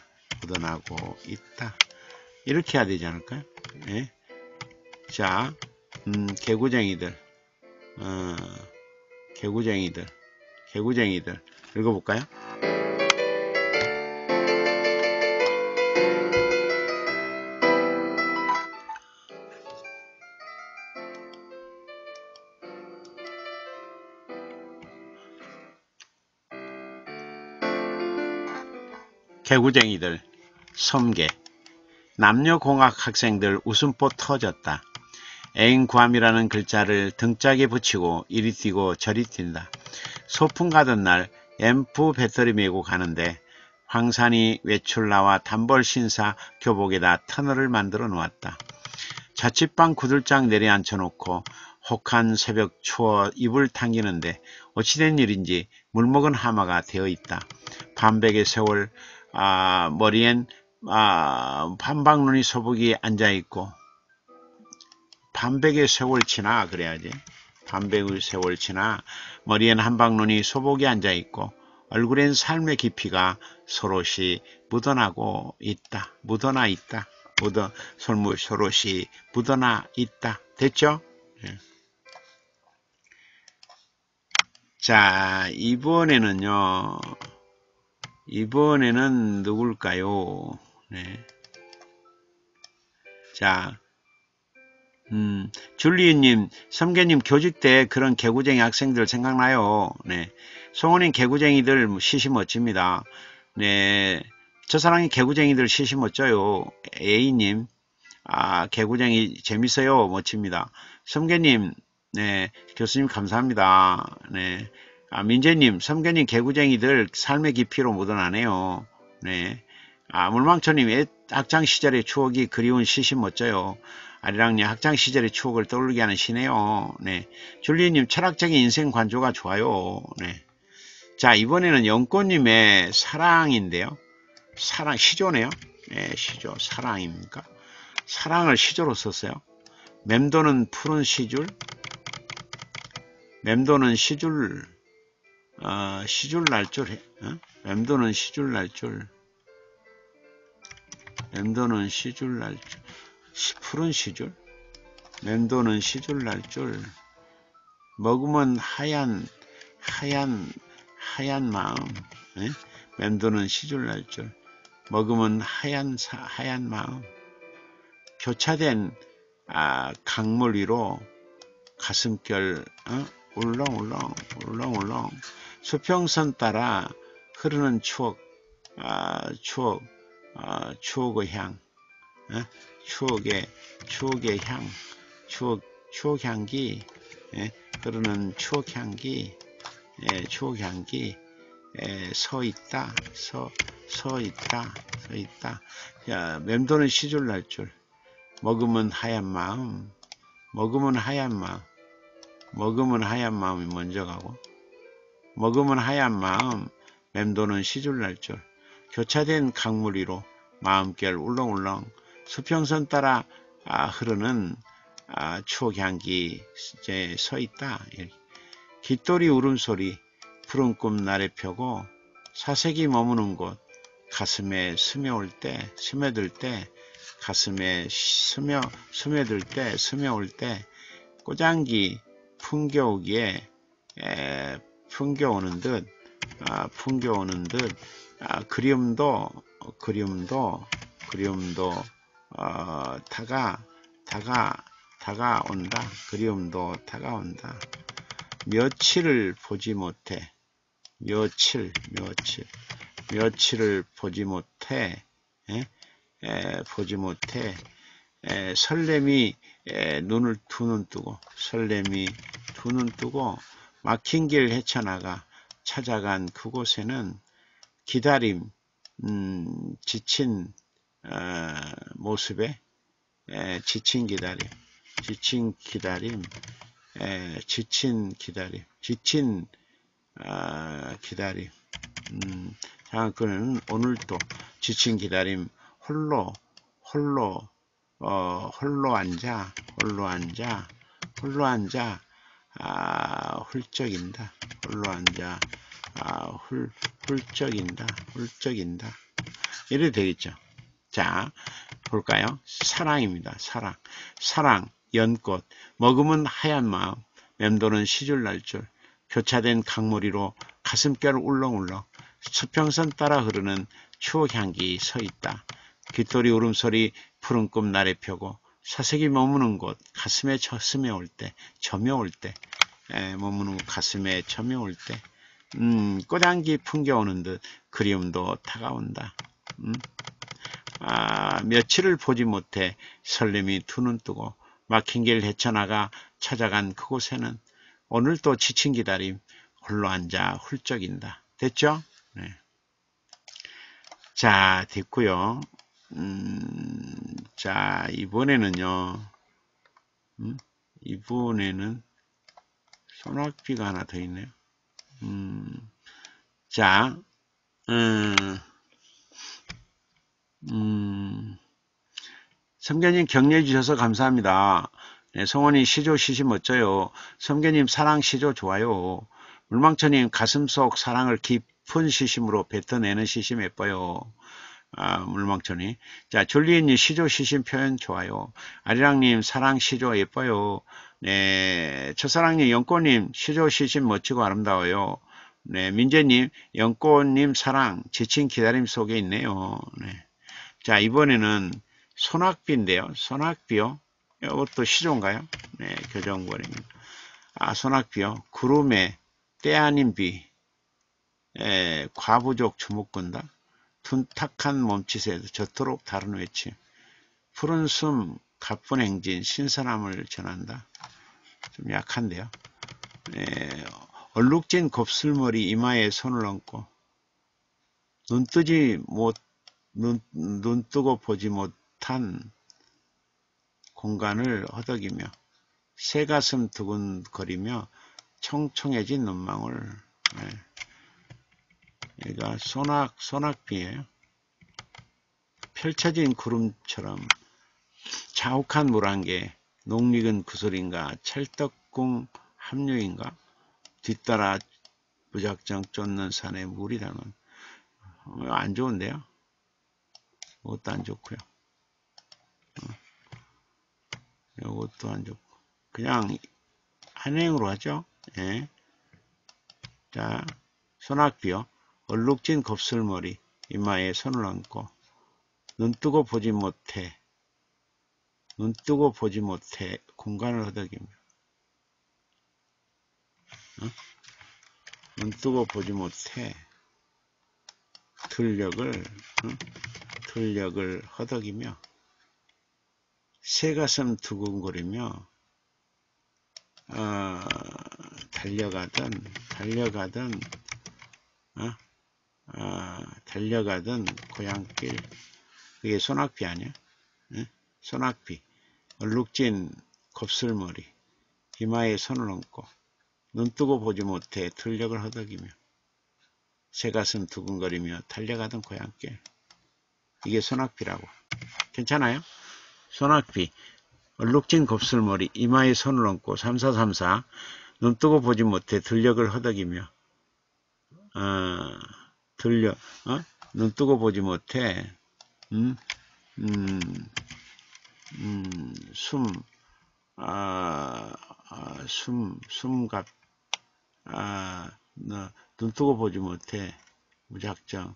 이렇게 해야 되지 않을까요? 예? 자, 개구쟁이들 읽어볼까요? 개구쟁이들 섬계. 남녀공학 학생들 웃음보 터졌다. 애인구함이라는 글자를 등짝에 붙이고 이리 뛰고 저리 뛴다. 소풍 가던 날 앰프 배터리 메고 가는데 황산이 외출 나와 단벌 신사 교복에다 터널을 만들어 놓았다. 자취방 구들장 내려앉혀놓고 혹한 새벽 추워 이불 당기는데 어찌된 일인지 물먹은 하마가 되어 있다. 반백의 세월. 머리엔 한방눈이 소복이 앉아있고, 반백의 세월 지나 그래야지. 반백의 세월 지나 머리엔 한방눈이 소복이 앉아있고, 얼굴엔 삶의 깊이가 소롯이 묻어나 있다. 소롯이 묻어나 있다. 됐죠? 예. 자, 이번에는 누굴까요? 네. 자, 줄리님, 섬개님 교직 때 그런 개구쟁이 학생들 생각나요? 네. 송원님 개구쟁이들 시시 멋집니다. 네. 저 사람이 개구쟁이들 시시 멋져요. A님, 개구쟁이 재밌어요. 멋집니다. 섬개님, 네. 교수님 감사합니다. 네. 민재님, 섬개님 개구쟁이들 삶의 깊이로 묻어나네요. 네. 물망초님, 학창시절의 추억이 그리운 시시 멋져요. 아리랑님, 학창시절의 추억을 떠올리게 하는 시네요. 네. 줄리님, 철학적인 인생 관조가 좋아요. 네. 자, 이번에는 영꽃님의 사랑인데요. 시조네요. 네, 시조. 사랑입니까? 사랑을 시조로 썼어요. 맴도는 푸른 시줄. 맴도는 시줄 날줄. 맴도는 시줄 날줄. 푸른 시줄. 맴도는 시줄 날줄. 머금은 하얀 마음. 맴도는 시줄 날줄. 머금은 하얀 마음. 교차된 강물 위로 가슴결 울렁울렁 수평선 따라 흐르는 추억의 향. 추억의 향. 추억 향기. 흐르는 추억 향기. 서 있다. 자, 맴도는 시줄 날줄. 머금은 하얀 마음. 머금은 하얀 마음이 먼저 가고, 머금은 하얀 마음. 맴도는 시줄 날줄. 교차된 강물 위로 마음결 울렁울렁 수평선 따라 흐르는 추억 향기 서 있다. 깃돌이 울음소리 푸른 꿈 날에 펴고 사색이 머무는 곳 가슴에 스며들 때 꼬장기 풍겨오기에 풍겨오는 듯 그리움도 다가온다. 그리움도 다가온다. 며칠을 보지 못해. 며칠을 보지 못해. 보지 못해 설렘이 눈을 두 눈 뜨고 설렘이 두 눈 뜨고 막힌 길 헤쳐나가 찾아간 그곳에는 기다림, 지친 모습에 지친 기다림, 지친 기다림, 지친 기다림, 지친 기다림. 그는 오늘도 지친 기다림 홀로 앉아 훌쩍인다. 홀로 앉아 훌쩍인다. 이래도 되겠죠. 자, 볼까요? 사랑입니다. 사랑, 연꽃, 머금은 하얀 마음, 맴도는 시줄 날줄, 교차된 강물이로 가슴결 울렁울렁, 수평선 따라 흐르는 추억 향기 서 있다. 귓소리 울음소리 푸른 꿈 날에 펴고 사색이 머무는 곳 가슴에 저며올 때 머무는 곳 가슴에 저며올 때 꽃향기 풍겨오는 듯 그리움도 다가온다. 며칠을 보지 못해 설렘이 두 눈 뜨고 막힌 길 헤쳐나가 찾아간 그곳에는 오늘도 지친 기다림 홀로 앉아 훌쩍인다. 됐죠? 네. 자, 됐고요. 자, 이번에는요. 이번에는 소낙비가 하나 더 있네요. 자, 섬겨님 격려해 주셔서 감사합니다. 네, 성원이 시조 시시 멋져요. 섬겨님 사랑 시조 좋아요. 물망천님 가슴속 사랑을 깊은 시심으로 뱉어내는 시심 예뻐요. 물망천이. 자, 졸리엔님 시조 시심 표현 좋아요. 아리랑님 사랑 시조 예뻐요. 네, 첫사랑님 연꽃님 시조 시심 멋지고 아름다워요. 네, 민재님 연꽃님 사랑 지친 기다림 속에 있네요. 네. 자, 이번에는 소낙비인데요. 소낙비요. 이것도 시조인가요? 네, 교정거리입니다. 소낙비요. 구름에 때 아닌 비, 과부족 주목건다. 둔탁한 몸짓에도 저토록 다른 외침. 푸른 숨, 가쁜 행진, 신선함을 전한다. 좀 약한데요. 얼룩진 곱슬머리 이마에 손을 얹고 눈 뜨고 보지 못한 공간을 허덕이며 새가슴 두근거리며 청청해진 눈망울. 얘가 소낙비예요. 펼쳐진 구름처럼 자욱한 물안개, 녹익은 구슬인가 찰떡궁 합류인가 뒤따라 무작정 쫓는 산에 물이 담은. 안 좋은데요. 이것도 안 좋고요. 이것도 안 좋고 그냥 한행으로 하죠. 예. 자, 소낙비요. 얼룩진 곱슬머리 이마에 손을 얹고 눈 뜨고 보지 못해 공간을 허덕이며 눈 뜨고 보지 못해 들녘을 허덕이며 새가슴 두근거리며 달려가던 고향길. 그게 소낙비 아니야? 소낙비. 얼룩진 곱슬머리 이마에 손을 얹고 눈 뜨고 보지 못해 들녘을 허덕이며 새가슴 두근거리며 달려가던 고향길. 이게 소낙비라고. 괜찮아요? 소낙비. 얼룩진 곱슬머리 이마에 손을 얹고 3434 눈 뜨고 보지 못해 들녘을 허덕이며 눈 뜨고 보지 못해 눈 뜨고 보지 못해 무작정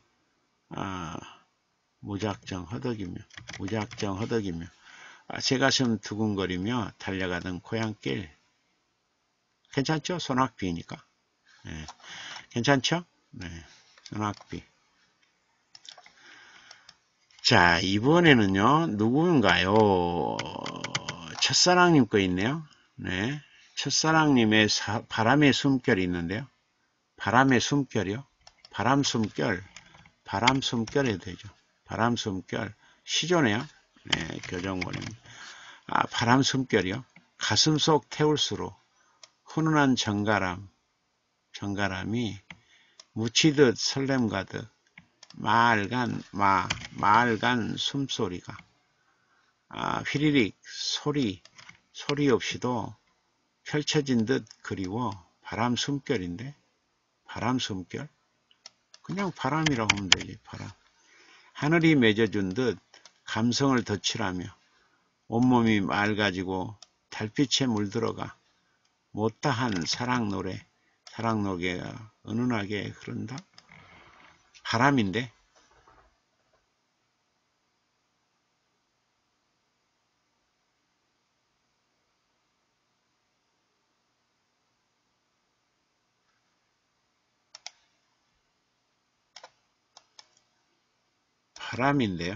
허덕이며 새가슴 두근거리며 달려가던 고향길. 괜찮죠? 소낙비니까. 네. 괜찮죠? 네. 소낙비. 자, 이번에는요, 누구인가요? 첫사랑님 거 있네요. 네. 첫사랑님의 바람의 숨결이 있는데요. 바람의 숨결이요. 바람 숨결. 바람 숨결 해도 되죠. 바람 숨결. 시조네요. 네, 교정원입니다. 아, 바람 숨결이요. 가슴 속 태울수록 훈훈한 정가람이 묻히듯 설렘 가득 맑은 숨소리가 휘리릭 소리 없이도 펼쳐진 듯 그리워. 바람 숨결인데 바람 숨결 그냥 바람이라고 하면 되지. 바람. 하늘이 맺어준 듯 감성을 덧칠하며 온몸이 맑아지고 달빛에 물들어가 못다한 사랑노래가 은은하게 흐른다. 바람인데 바람인데요.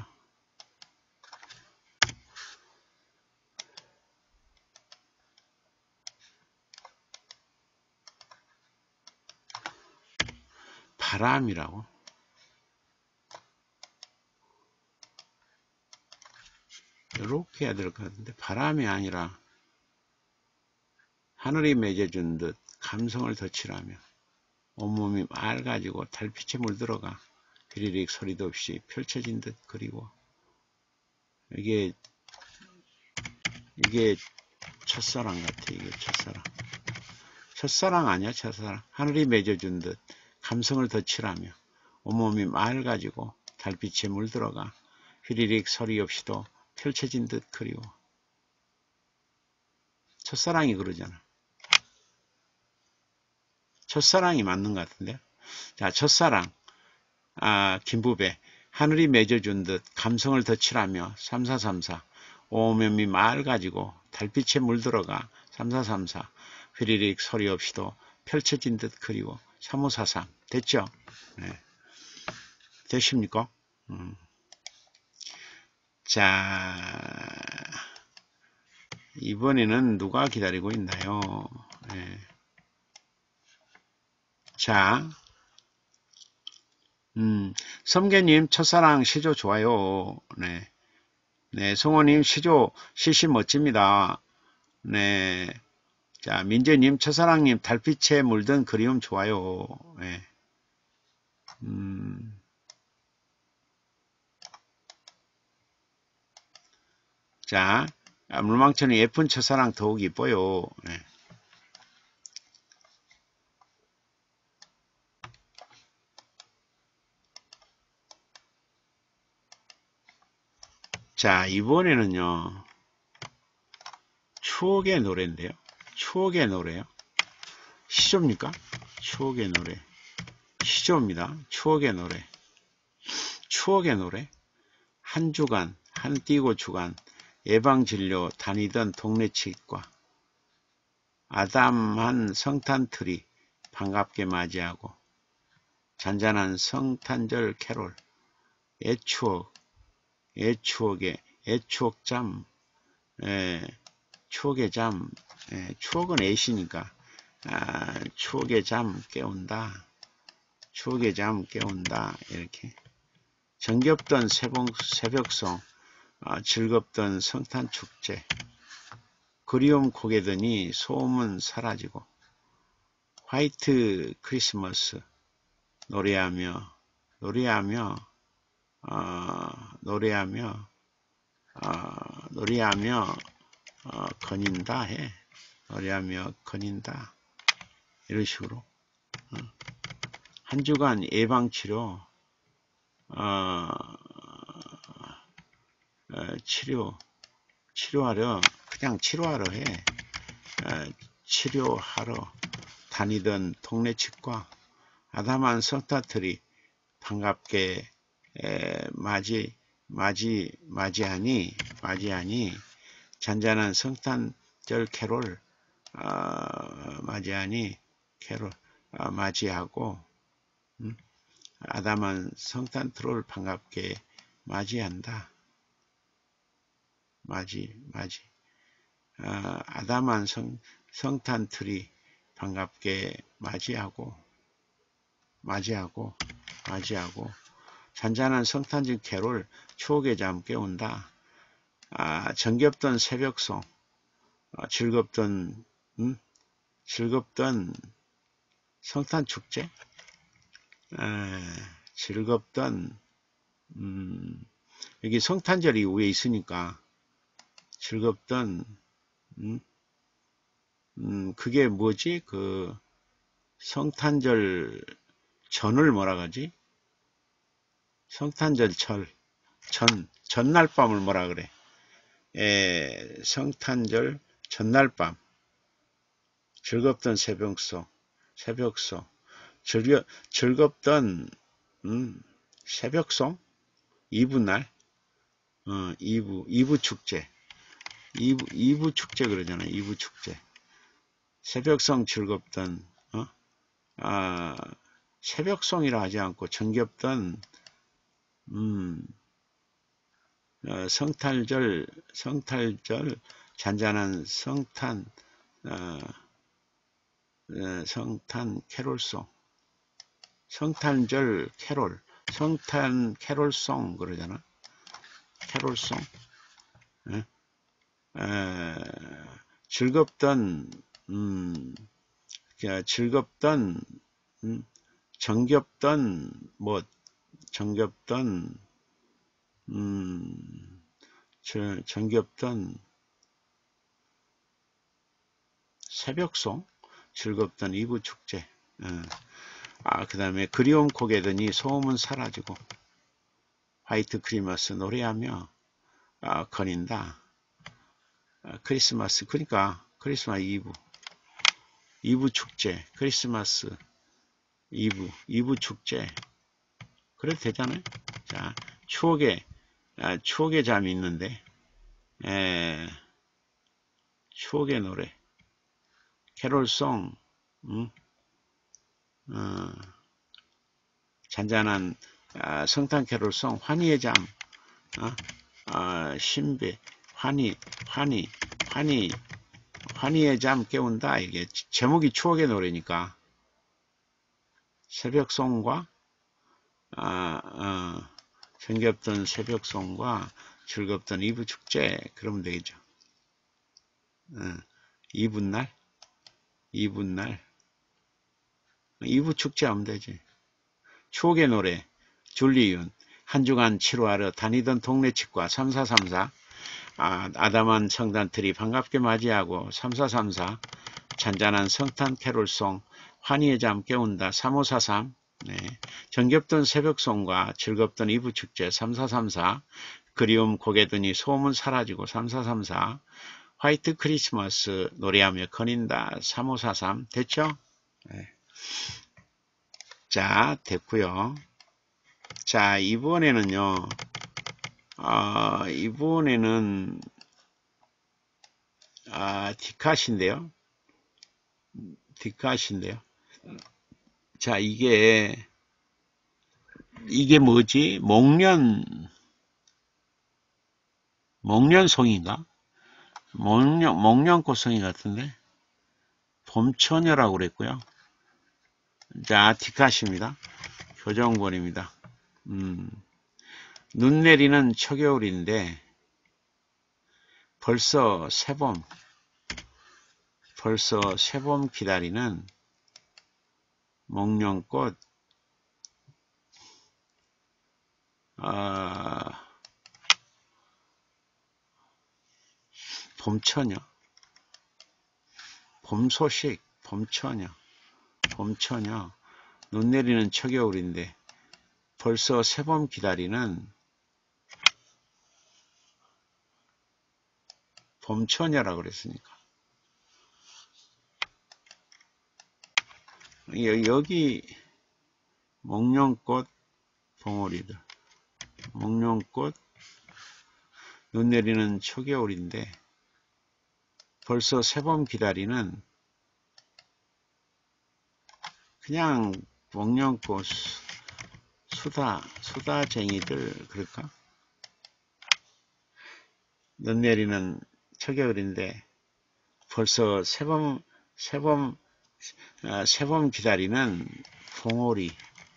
바람이라고. 이렇게 해야 될 것 같은데 바람이 아니라 하늘이 맺어준 듯 감성을 덧칠하며 온몸이 맑아지고 달빛에 물들어가 비리릭 소리도 없이 펼쳐진 듯 그리고 이게 첫사랑 같아. 이게 첫사랑 아니야. 첫사랑. 하늘이 맺어준 듯 감성을 덧칠하며 온몸이 맑아지고 달빛에 물들어가 휘리릭 소리 없이도 펼쳐진 듯 그리워. 첫사랑이 그러잖아. 첫사랑이 맞는 것 같은데요. 자, 첫사랑. 김부배. 하늘이 맺어준 듯 감성을 덧칠하며 3434. 온몸이 맑아지고 달빛에 물들어가 3434. 휘리릭 소리 없이도 펼쳐진 듯 그리워. 3543. 됐죠? 네. 되십니까? 자, 이번에는 누가 기다리고 있나요? 네. 자, 섬개님 첫사랑 시조 좋아요. 네. 네, 성호님 시시 멋집니다. 네. 자, 민재님 첫사랑님 달빛에 물든 그리움 좋아요. 네. 자, 물망천이 예쁜 첫사랑 더욱 이뻐요. 네. 자, 이번에는요. 추억의 노래인데요. 추억의 노래요. 시조입니까? 추억의 노래. 시조입니다. 추억의 노래. 추억의 노래. 한 주간, 한 띄고 주간, 예방진료 다니던 동네 치과. 아담한 성탄트리 반갑게 맞이하고 잔잔한 성탄절 캐롤. 애추억잠, 추억의 잠, 추억은 애시니까, 추억의 잠 깨운다. 추억의 잠 깨운다. 이렇게. 정겹던 새벽송, 즐겁던 성탄축제. 그리움 고개 드니 소음은 사라지고, 화이트 크리스마스. 노래하며 거닌다 해. 노래하며 거닌다. 이런 식으로. 한 주간 예방치료, 치료하러, 그냥 치료하러 해. 치료하러 다니던 동네 치과. 아담한 성탄트리 반갑게 맞이하니 잔잔한 성탄절 캐롤 맞이하고 아담한 성탄트롤 반갑게 맞이한다. 맞이. 아담한 성탄트리 반갑게 맞이하고 잔잔한 성탄절 캐롤 추억의 잠 깨운다. 정겹던 새벽송, 즐겁던 성탄축제, 즐겁던 여기 성탄절이 위에 있으니까 즐겁던 그게 뭐지? 그 성탄절 전을 뭐라 하지? 성탄절 전날 밤을 뭐라 그래? 성탄절 전날 밤 즐겁던 새벽송 즐겁던 새벽송 2부날 2부 축제 2부 축제 그러잖아요. 2부 축제 새벽송 즐겁던 새벽송이라 하지 않고 정겹던 성탄절 잔잔한 성탄 캐롤송 성탄절 캐롤 성탄 캐롤송 그러잖아. 캐롤송 즐겁던 정겹던 정겹던 새벽송 즐겁던 이브 축제 그 다음에 그리움 고개더니 소음은 사라지고 화이트 크리스마스 노래하며 거닌다. 크리스마스 그러니까 크리스마스 이브 축제 크리스마스 이브 축제 그래도 되잖아요. 자 추억의 잠이 있는데 추억의 노래 캐롤송 잔잔한 성탄 캐롤송 환희의 잠 신비 환희의 잠 깨운다. 이게 제목이 추억의 노래니까 새벽송과 정겹던 새벽송과 즐겁던 이브 축제 그러면 되겠죠. 이브날 이브 축제 하면 되지. 추억의 노래 줄리윤 한 주간 치료하러 다니던 동네 치과 3434 아담한 성탄트리 반갑게 맞이하고 3434 잔잔한 성탄 캐롤송 환희의 잠 깨운다 3543 정겹던 새벽송과 즐겁던 이브 축제 3434 그리움 고개더니 소음은 사라지고 3434 화이트 크리스마스 노래하며 거닌다 3543 됐죠? 자 됐고요. 자 이번에는요 이번에는 디카시인데요. 자 이게 뭐지? 목련송인가? 목련꽃송이 같은데 봄처녀라고 그랬고요. 자 디카시입니다. 교정본입니다. 눈 내리는 초겨울인데 벌써 새봄 기다리는 목련꽃 봄처녀 봄소식 봄처녀 눈 내리는 초겨울인데 벌써 새봄 기다리는 봄처녀라고 그랬으니까 여기 목련꽃 봉오리들 목련꽃 눈 내리는 초겨울인데 벌써 새봄 기다리는 그냥 목련꽃 수다쟁이들 그럴까? 눈 내리는 초겨울인데 벌써 세범 기다리는 봉오리,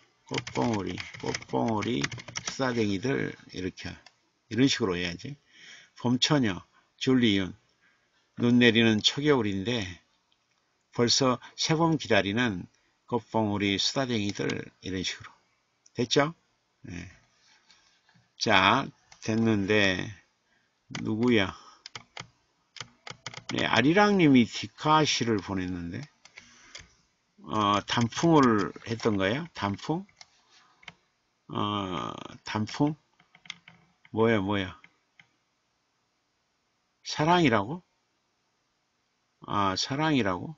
꽃봉오리, 수다쟁이들 이렇게 이런 식으로 해야지. 봄처녀, 줄리윤, 눈 내리는 초겨울인데 벌써 세봄 기다리는 꽃봉오리, 수다쟁이들 이런 식으로 됐죠? 네. 자, 됐는데 누구야? 네, 아리랑님이 디카시를 보냈는데 단풍을 했던 거예요? 단풍? 단풍? 뭐야? 사랑이라고? 사랑이라고?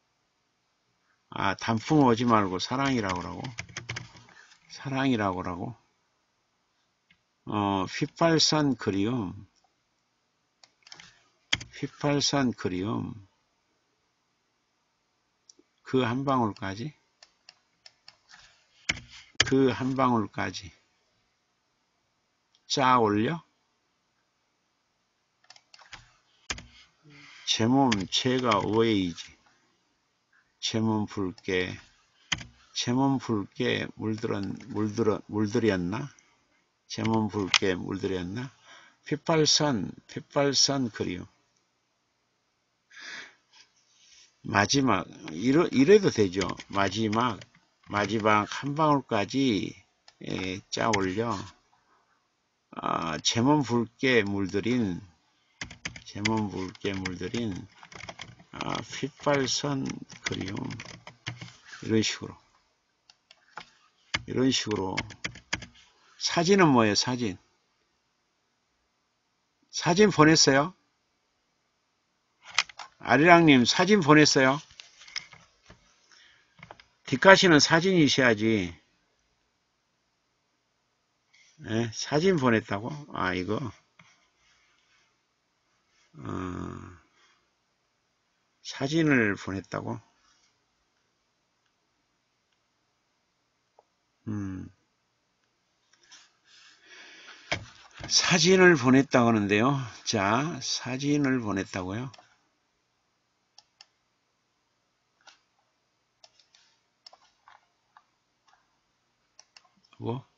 단풍 오지 말고 사랑이라고. 사랑이라고. 휘발산 그리움. 그 한 방울까지? 짜 올려? 제 몸 채가 오해이지. 제 몸 붉게 물들였나? 제 몸 붉게 물들였나? 핏발선 그리움. 마지막, 이래도 되죠. 마지막 한 방울까지 짜 올려. 제 몸 붉게 물들인 핏발선 그리움. 이런 식으로. 사진은 뭐예요? 사진 보냈어요? 아리랑님 사진 보냈어요? 디카시는 사진이 있어야지. 네, 사진 보냈다고? 이거. 사진을 보냈다고? 사진을 보냈다고 하는데요. 자, 사진을 보냈다고요? 뭐?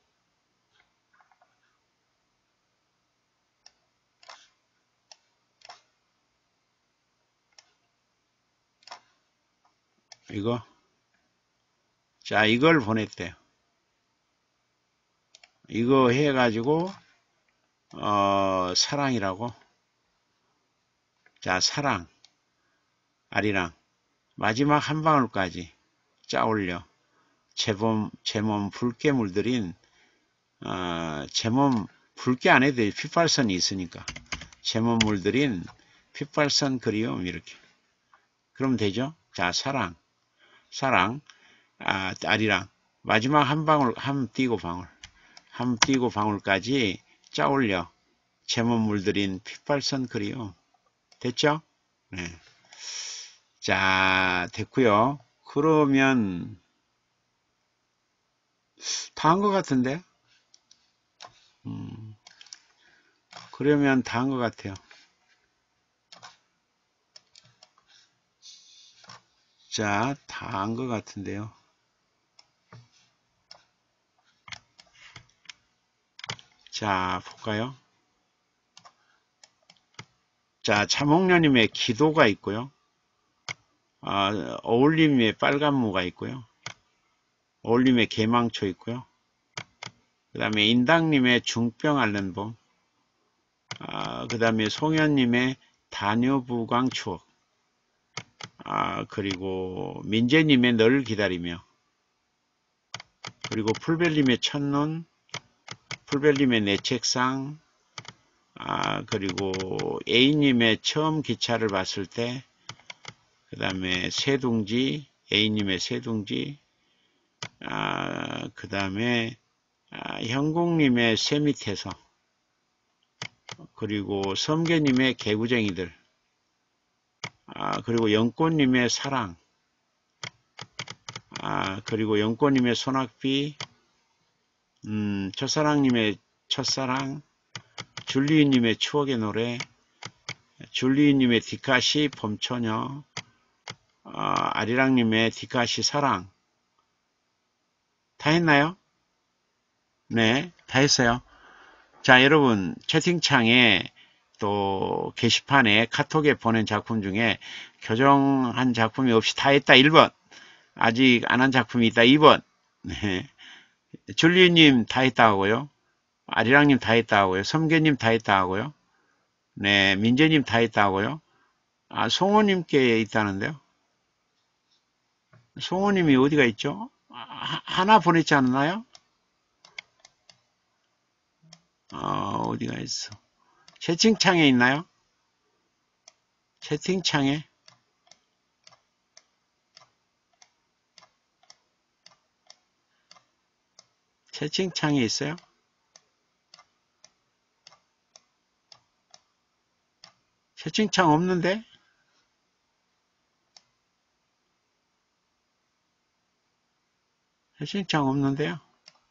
이거? 자, 이걸 보냈대요. 이거 해가지고, 사랑이라고. 자, 사랑. 아리랑. 마지막 한 방울까지 짜 올려. 제 몸 붉게 물들인, 제 몸 붉게 안 해도 돼. 핏발선이 있으니까. 제 몸 물들인 핏발선 그리움, 이렇게. 그럼 되죠? 자, 사랑. 아리랑. 마지막 한 방울, 함 띄고 방울까지 짜 올려. 제 몸 물들인 핏발선 그리움. 됐죠? 네. 자, 됐고요. 그러면 다 한 것 같은데? 그러면 다 한 것 같아요. 자, 다 한 것 같은데요. 자, 볼까요? 자, 차목녀님의 기도가 있고요. 어울림의 빨간무가 있고요. 어울림의 개망초 있고요. 그 다음에 인당님의 중병 앓는 봄. 그 다음에 송현님의 다녀부광 추억. 그리고 민재님의 널 기다리며. 그리고 풀벨님의 첫눈. 풀벨님의 내 책상. 그리고 A님의 처음 기차를 봤을 때. 그 다음에 새둥지. A님의 새둥지. 그 다음에 형국님의 새 밑에서. 그리고 섬개님의 개구쟁이들. 그리고 영꽃님의 사랑. 그리고 영꽃님의 소낙비. 첫사랑님의 첫사랑. 줄리님의 추억의 노래. 줄리님의 디카시 봄처녀, 아리랑님의 디카시 사랑. 다 했나요? 네, 다 했어요. 자, 여러분 채팅창에 또 게시판에 카톡에 보낸 작품 중에 교정한 작품이 없이 다 했다 1번, 아직 안 한 작품이 있다 2번. 네. 줄리님 다 했다 하고요. 아리랑님 다 했다 하고요. 섬개님 다 했다 하고요. 네, 민재님 다 했다 하고요. 송호님께 있다는데요. 송호님이 어디가 있죠? 하나 보냈지 않나요? 어디가 있어? 채팅창에 있나요? 채팅창에? 채팅창에 있어요? 채팅창 없는데? 채팅창 없는데요?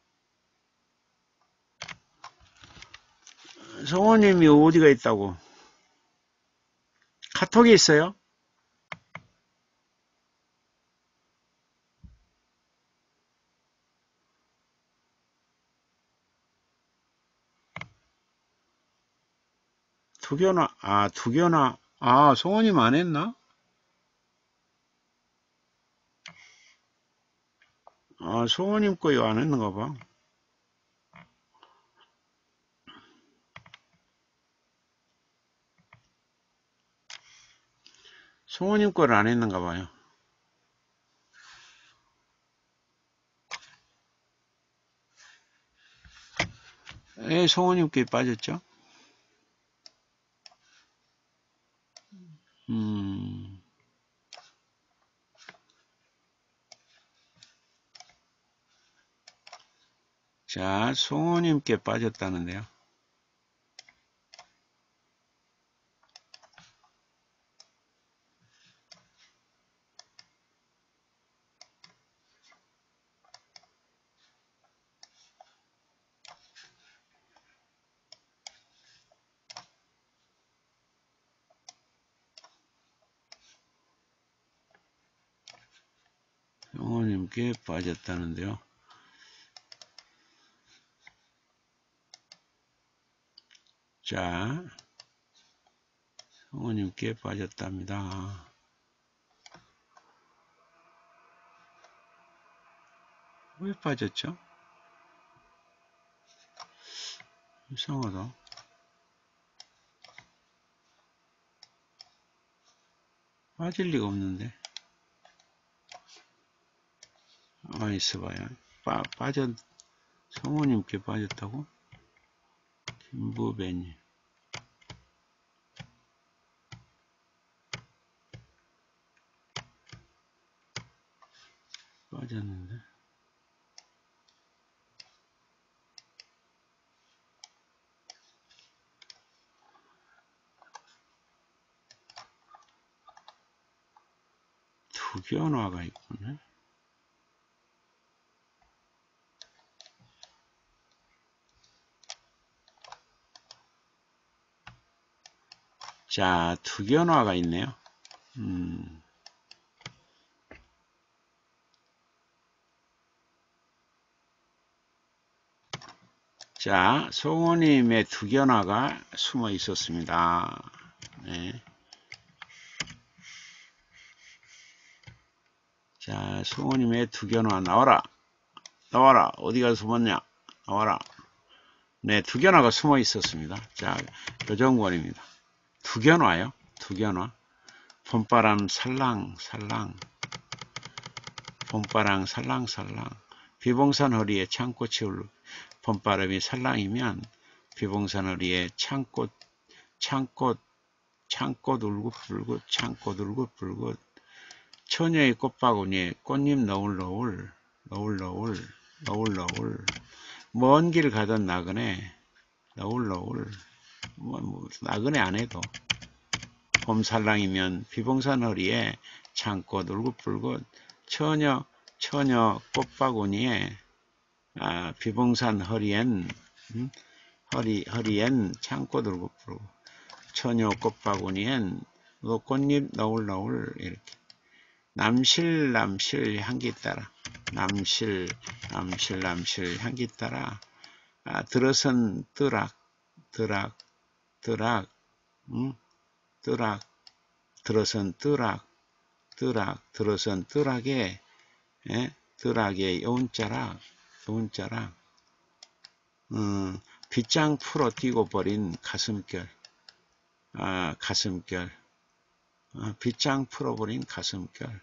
성호님이 어디가 있다고? 카톡에 있어요? 두견아. 성호님 안 했나? 성호님 거요 안 했는가 봐. 성호님 거를 안 했는가 봐요. 성호님 께 빠졌죠? 자, 성호님께 빠졌다는데요. 성호님께 빠졌다는데요. 자, 성호님께 빠졌답니다. 왜 빠졌죠? 이상하다. 빠질 리가 없는데. 있어봐요. 성우님께 빠졌다고? 김부배님. 빠졌는데. 두견화가 있군요. 자, 두견화가 있네요. 자, 송호님의 두견화가 숨어 있었습니다. 네. 자, 송호님의 두견화 나와라. 나와라. 어디가 숨었냐? 나와라. 네, 두견화가 숨어 있었습니다. 자, 교정권입니다. 두견화요. 두견화. 봄바람 살랑살랑. 봄바람 살랑살랑. 비봉산 허리에 창꽃이 울고 봄바람이 살랑이면 비봉산 허리에 창꽃 울긋불긋 창꽃 울긋불긋 처녀의 꽃바구니에 꽃잎 너울너울 너울너울 먼 길 가던 나그네 너울너울 나그네 안 해도 봄살랑이면 비봉산 허리에 창꽃 울긋불긋 처녀 꽃바구니에 비봉산 허리엔 창꽃 울긋불긋 처녀 꽃바구니엔 꽃잎 너울너울 이렇게 남실 향기 따라 남실 향기 따라 들어선 뜨락 들어선 들어선 뜨락에 여운자락 빗장 풀어 뛰고 버린 가슴결 빗장 풀어버린 가슴결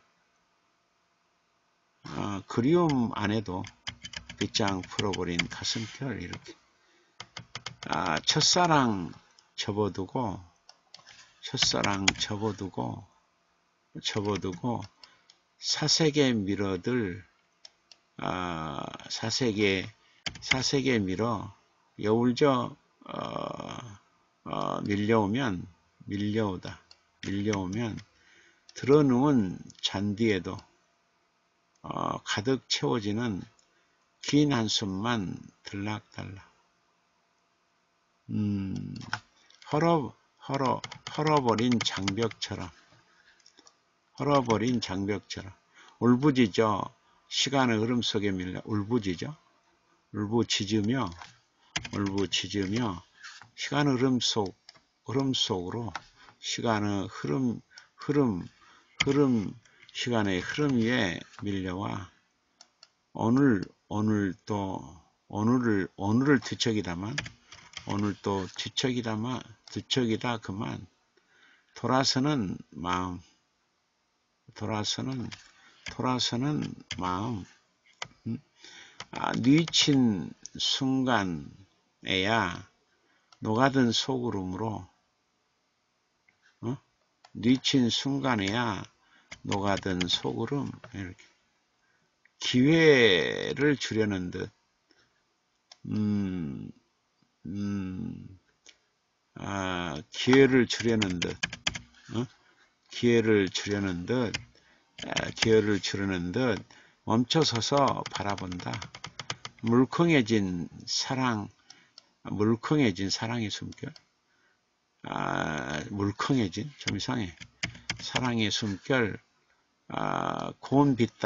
그리움 안에도 빗장 풀어버린 가슴결 이렇게 첫사랑 접어두고 사색에 밀어들 사색에 밀어 여울져 밀려오면 들어누운 잔디에도 가득 채워지는 긴 한숨만 들락달락 헐어버린 장벽처럼 울부짖어 시간의 흐름 속에 밀려 울부짖으며 시간의 흐름 속으로 시간의 흐름 위에 밀려와 오늘을 뒤척이다 그만 돌아서는 마음 뉘친 순간에야 녹아든 소구름으로 이렇게 기회를 주려는 듯 기회를 주려는 듯 멈춰서서 바라본다. 물컹해진 사랑의 숨결 좀 이상해. 사랑의 숨결 고운 빛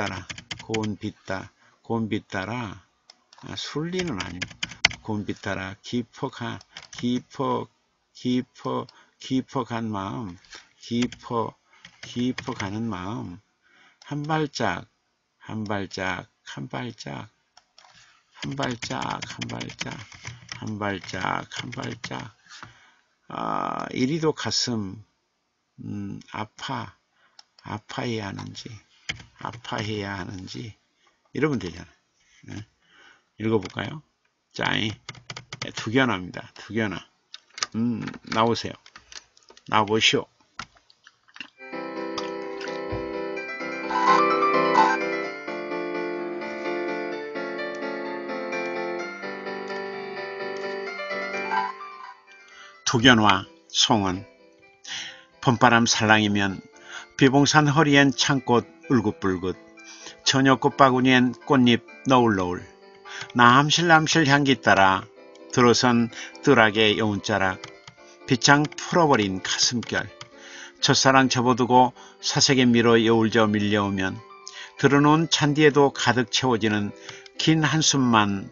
따라 순리는 아니고 고운 빛 따라 깊어가는 마음 한 발짝 이리도 가슴 아파해야 하는지 이러면 되잖아요. 읽어볼까요? 자, 두견화입니다. 두견화. 나오세요. 나오시오. 두견화 송은 봄바람 살랑이면 비봉산 허리엔 창꽃 울긋불긋 처녀 꽃바구니엔 꽃잎 너울너울 남실 향기 따라 들어선 뜰하게 여운자락 빗장 풀어버린 가슴결 첫사랑 접어두고 사색에 밀어 여울져 밀려오면 들어놓은 잔디에도 가득 채워지는 긴 한숨만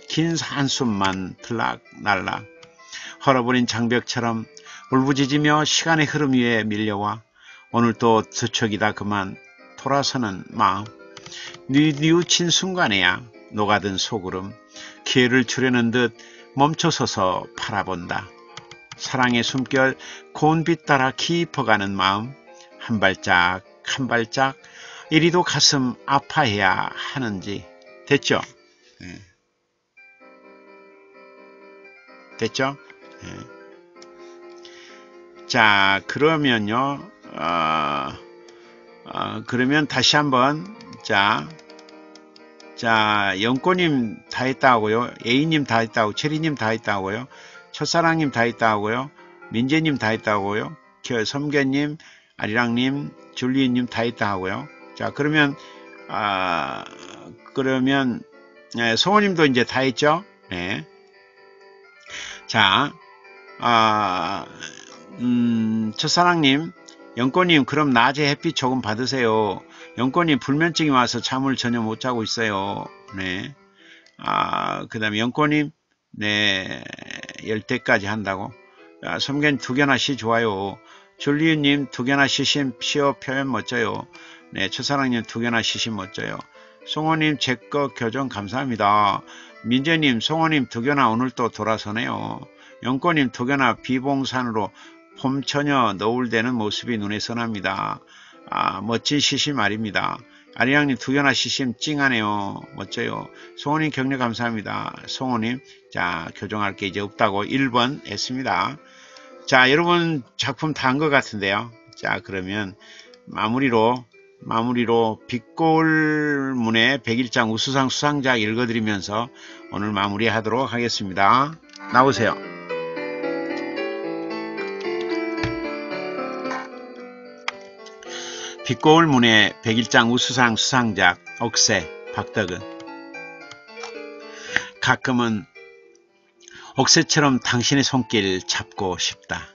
들락날락 헐어버린 장벽처럼 울부짖으며 시간의 흐름 위에 밀려와 오늘 또 뒤척이다 그만 돌아서는 마음 뉘우친 순간에야 녹아든 소구름 기회를 주려는 듯 멈춰서서 바라본다. 사랑의 숨결 고운 빛 따라 깊어가는 마음 한 발짝 이리도 가슴 아파해야 하는지 됐죠? 됐죠? 자, 그러면요, 그러면 다시 한번, 자, 영꼬님 다 했다고요. A님 다 했다고, 체리님 다 했다고요. 첫사랑님 다 했다고요. 민재님 다 했다고요. 섬견님, 아리랑님, 줄리님 다 했다고요. 자, 그러면, 성호님도 이제 다 했죠? 네. 자, 첫사랑님, 영꼬님, 그럼 낮에 햇빛 조금 받으세요. 영꼬님, 불면증이 와서 잠을 전혀 못 자고 있어요. 네. 그 다음에 영꼬님, 네, 10대까지 한다고. 섬겐 2개나 시 좋아요. 줄리유님, 2개나 시심, 시어 표현 멋져요. 네, 첫사랑님, 2개나 시심 멋져요. 송호님, 제거 교정 감사합니다. 민재님, 송호님, 2개나 오늘 또 돌아서네요. 영꼬님, 2개나 비봉산으로 봄처녀 너울대는 모습이 눈에 선합니다. 멋진 시심 말입니다. 아리랑님, 2개나 시심 찡하네요. 멋져요. 송호님 격려 감사합니다. 송호님, 자, 교정할 게 이제 없다고 1번 했습니다. 자, 여러분 작품 다 한 것 같은데요. 자, 그러면 마무리로 빛골문의 백일장 우수상 수상작 읽어드리면서 오늘 마무리하도록 하겠습니다. 나오세요. 빛골문의 백일장 우수상 수상작 억새 박덕은. 가끔은 억새처럼 당신의 손길 잡고 싶다.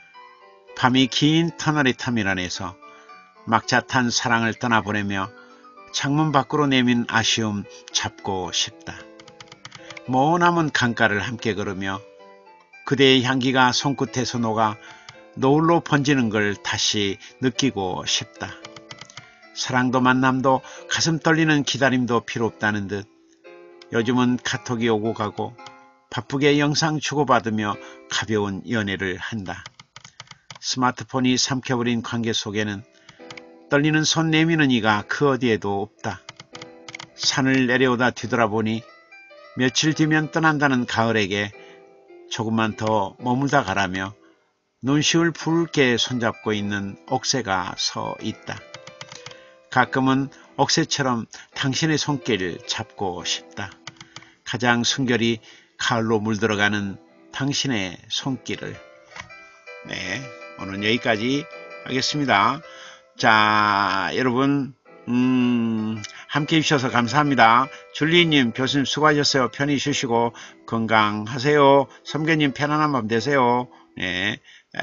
밤이 긴 터널의 터미널 안에서 막차 탄 사랑을 떠나보내며 창문 밖으로 내민 아쉬움 잡고 싶다. 머나먼 강가를 함께 걸으며 그대의 향기가 손끝에서 녹아 노을로 번지는 걸 다시 느끼고 싶다. 사랑도 만남도 가슴 떨리는 기다림도 필요 없다는 듯 요즘은 카톡이 오고 가고 바쁘게 영상 주고받으며 가벼운 연애를 한다. 스마트폰이 삼켜버린 관계 속에는 떨리는 손 내미는 이가 그 어디에도 없다. 산을 내려오다 뒤돌아보니 며칠 뒤면 떠난다는 가을에게 조금만 더 머물다 가라며 눈시울 붉게 손잡고 있는 옥새가 서 있다. 가끔은 옥새처럼 당신의 손길을 잡고 싶다. 가장 순결히 가을로 물들어가는 당신의 손길을. 네, 오늘 여기까지 하겠습니다. 자, 여러분 함께 해주셔서 감사합니다. 줄리님, 교수님 수고하셨어요. 편히 쉬시고 건강하세요. 섬개님 편안한 밤 되세요. 네,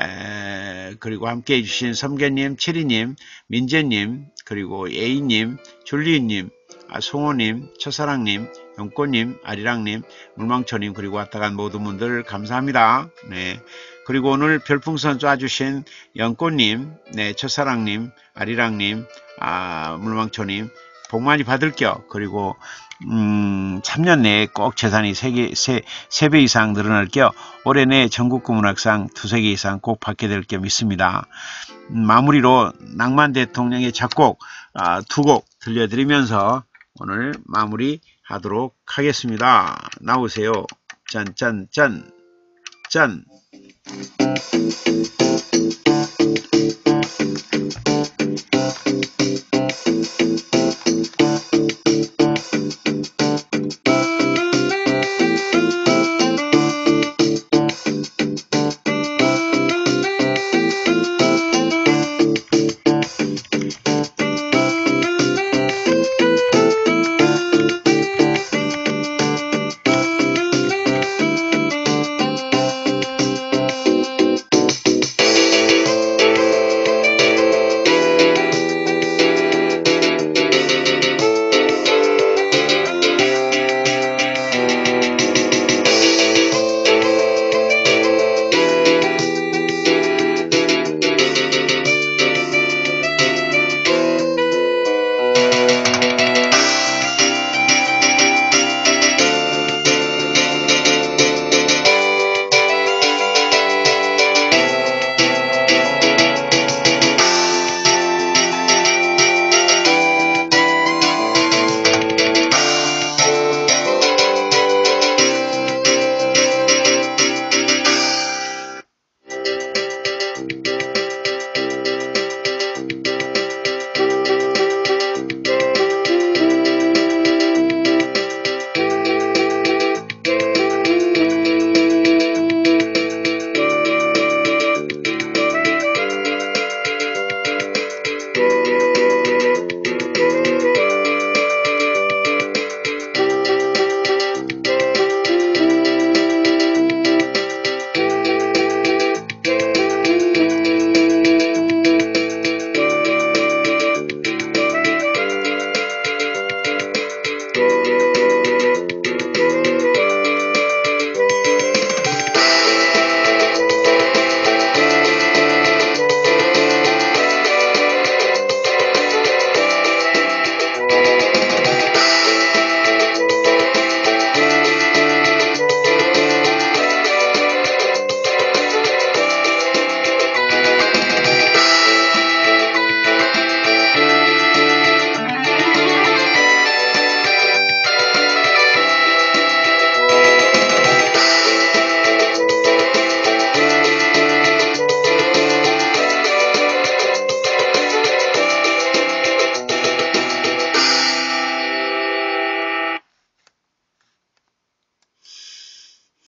그리고 함께 해주신 섬개님, 체리님, 민재님, 그리고 A님, 줄리님, 송호님, 첫사랑님, 영꼬님, 아리랑님, 물망초님, 그리고 왔다간 모든 분들 감사합니다. 네. 그리고 오늘 별풍선 쏴주신 영꼬님, 네, 첫사랑님, 아리랑님, 물망초님, 복 많이 받을 겨. 그리고 3년 내에 꼭 재산이 3배 이상 늘어날 겨. 올해 내 전국구문학상 2-3개 이상 꼭 받게 될 겨 믿습니다. 마무리로 낭만 대통령의 작곡 2곡 들려드리면서 오늘 마무리하도록 하겠습니다. 나오세요. 짠짠짠 짠.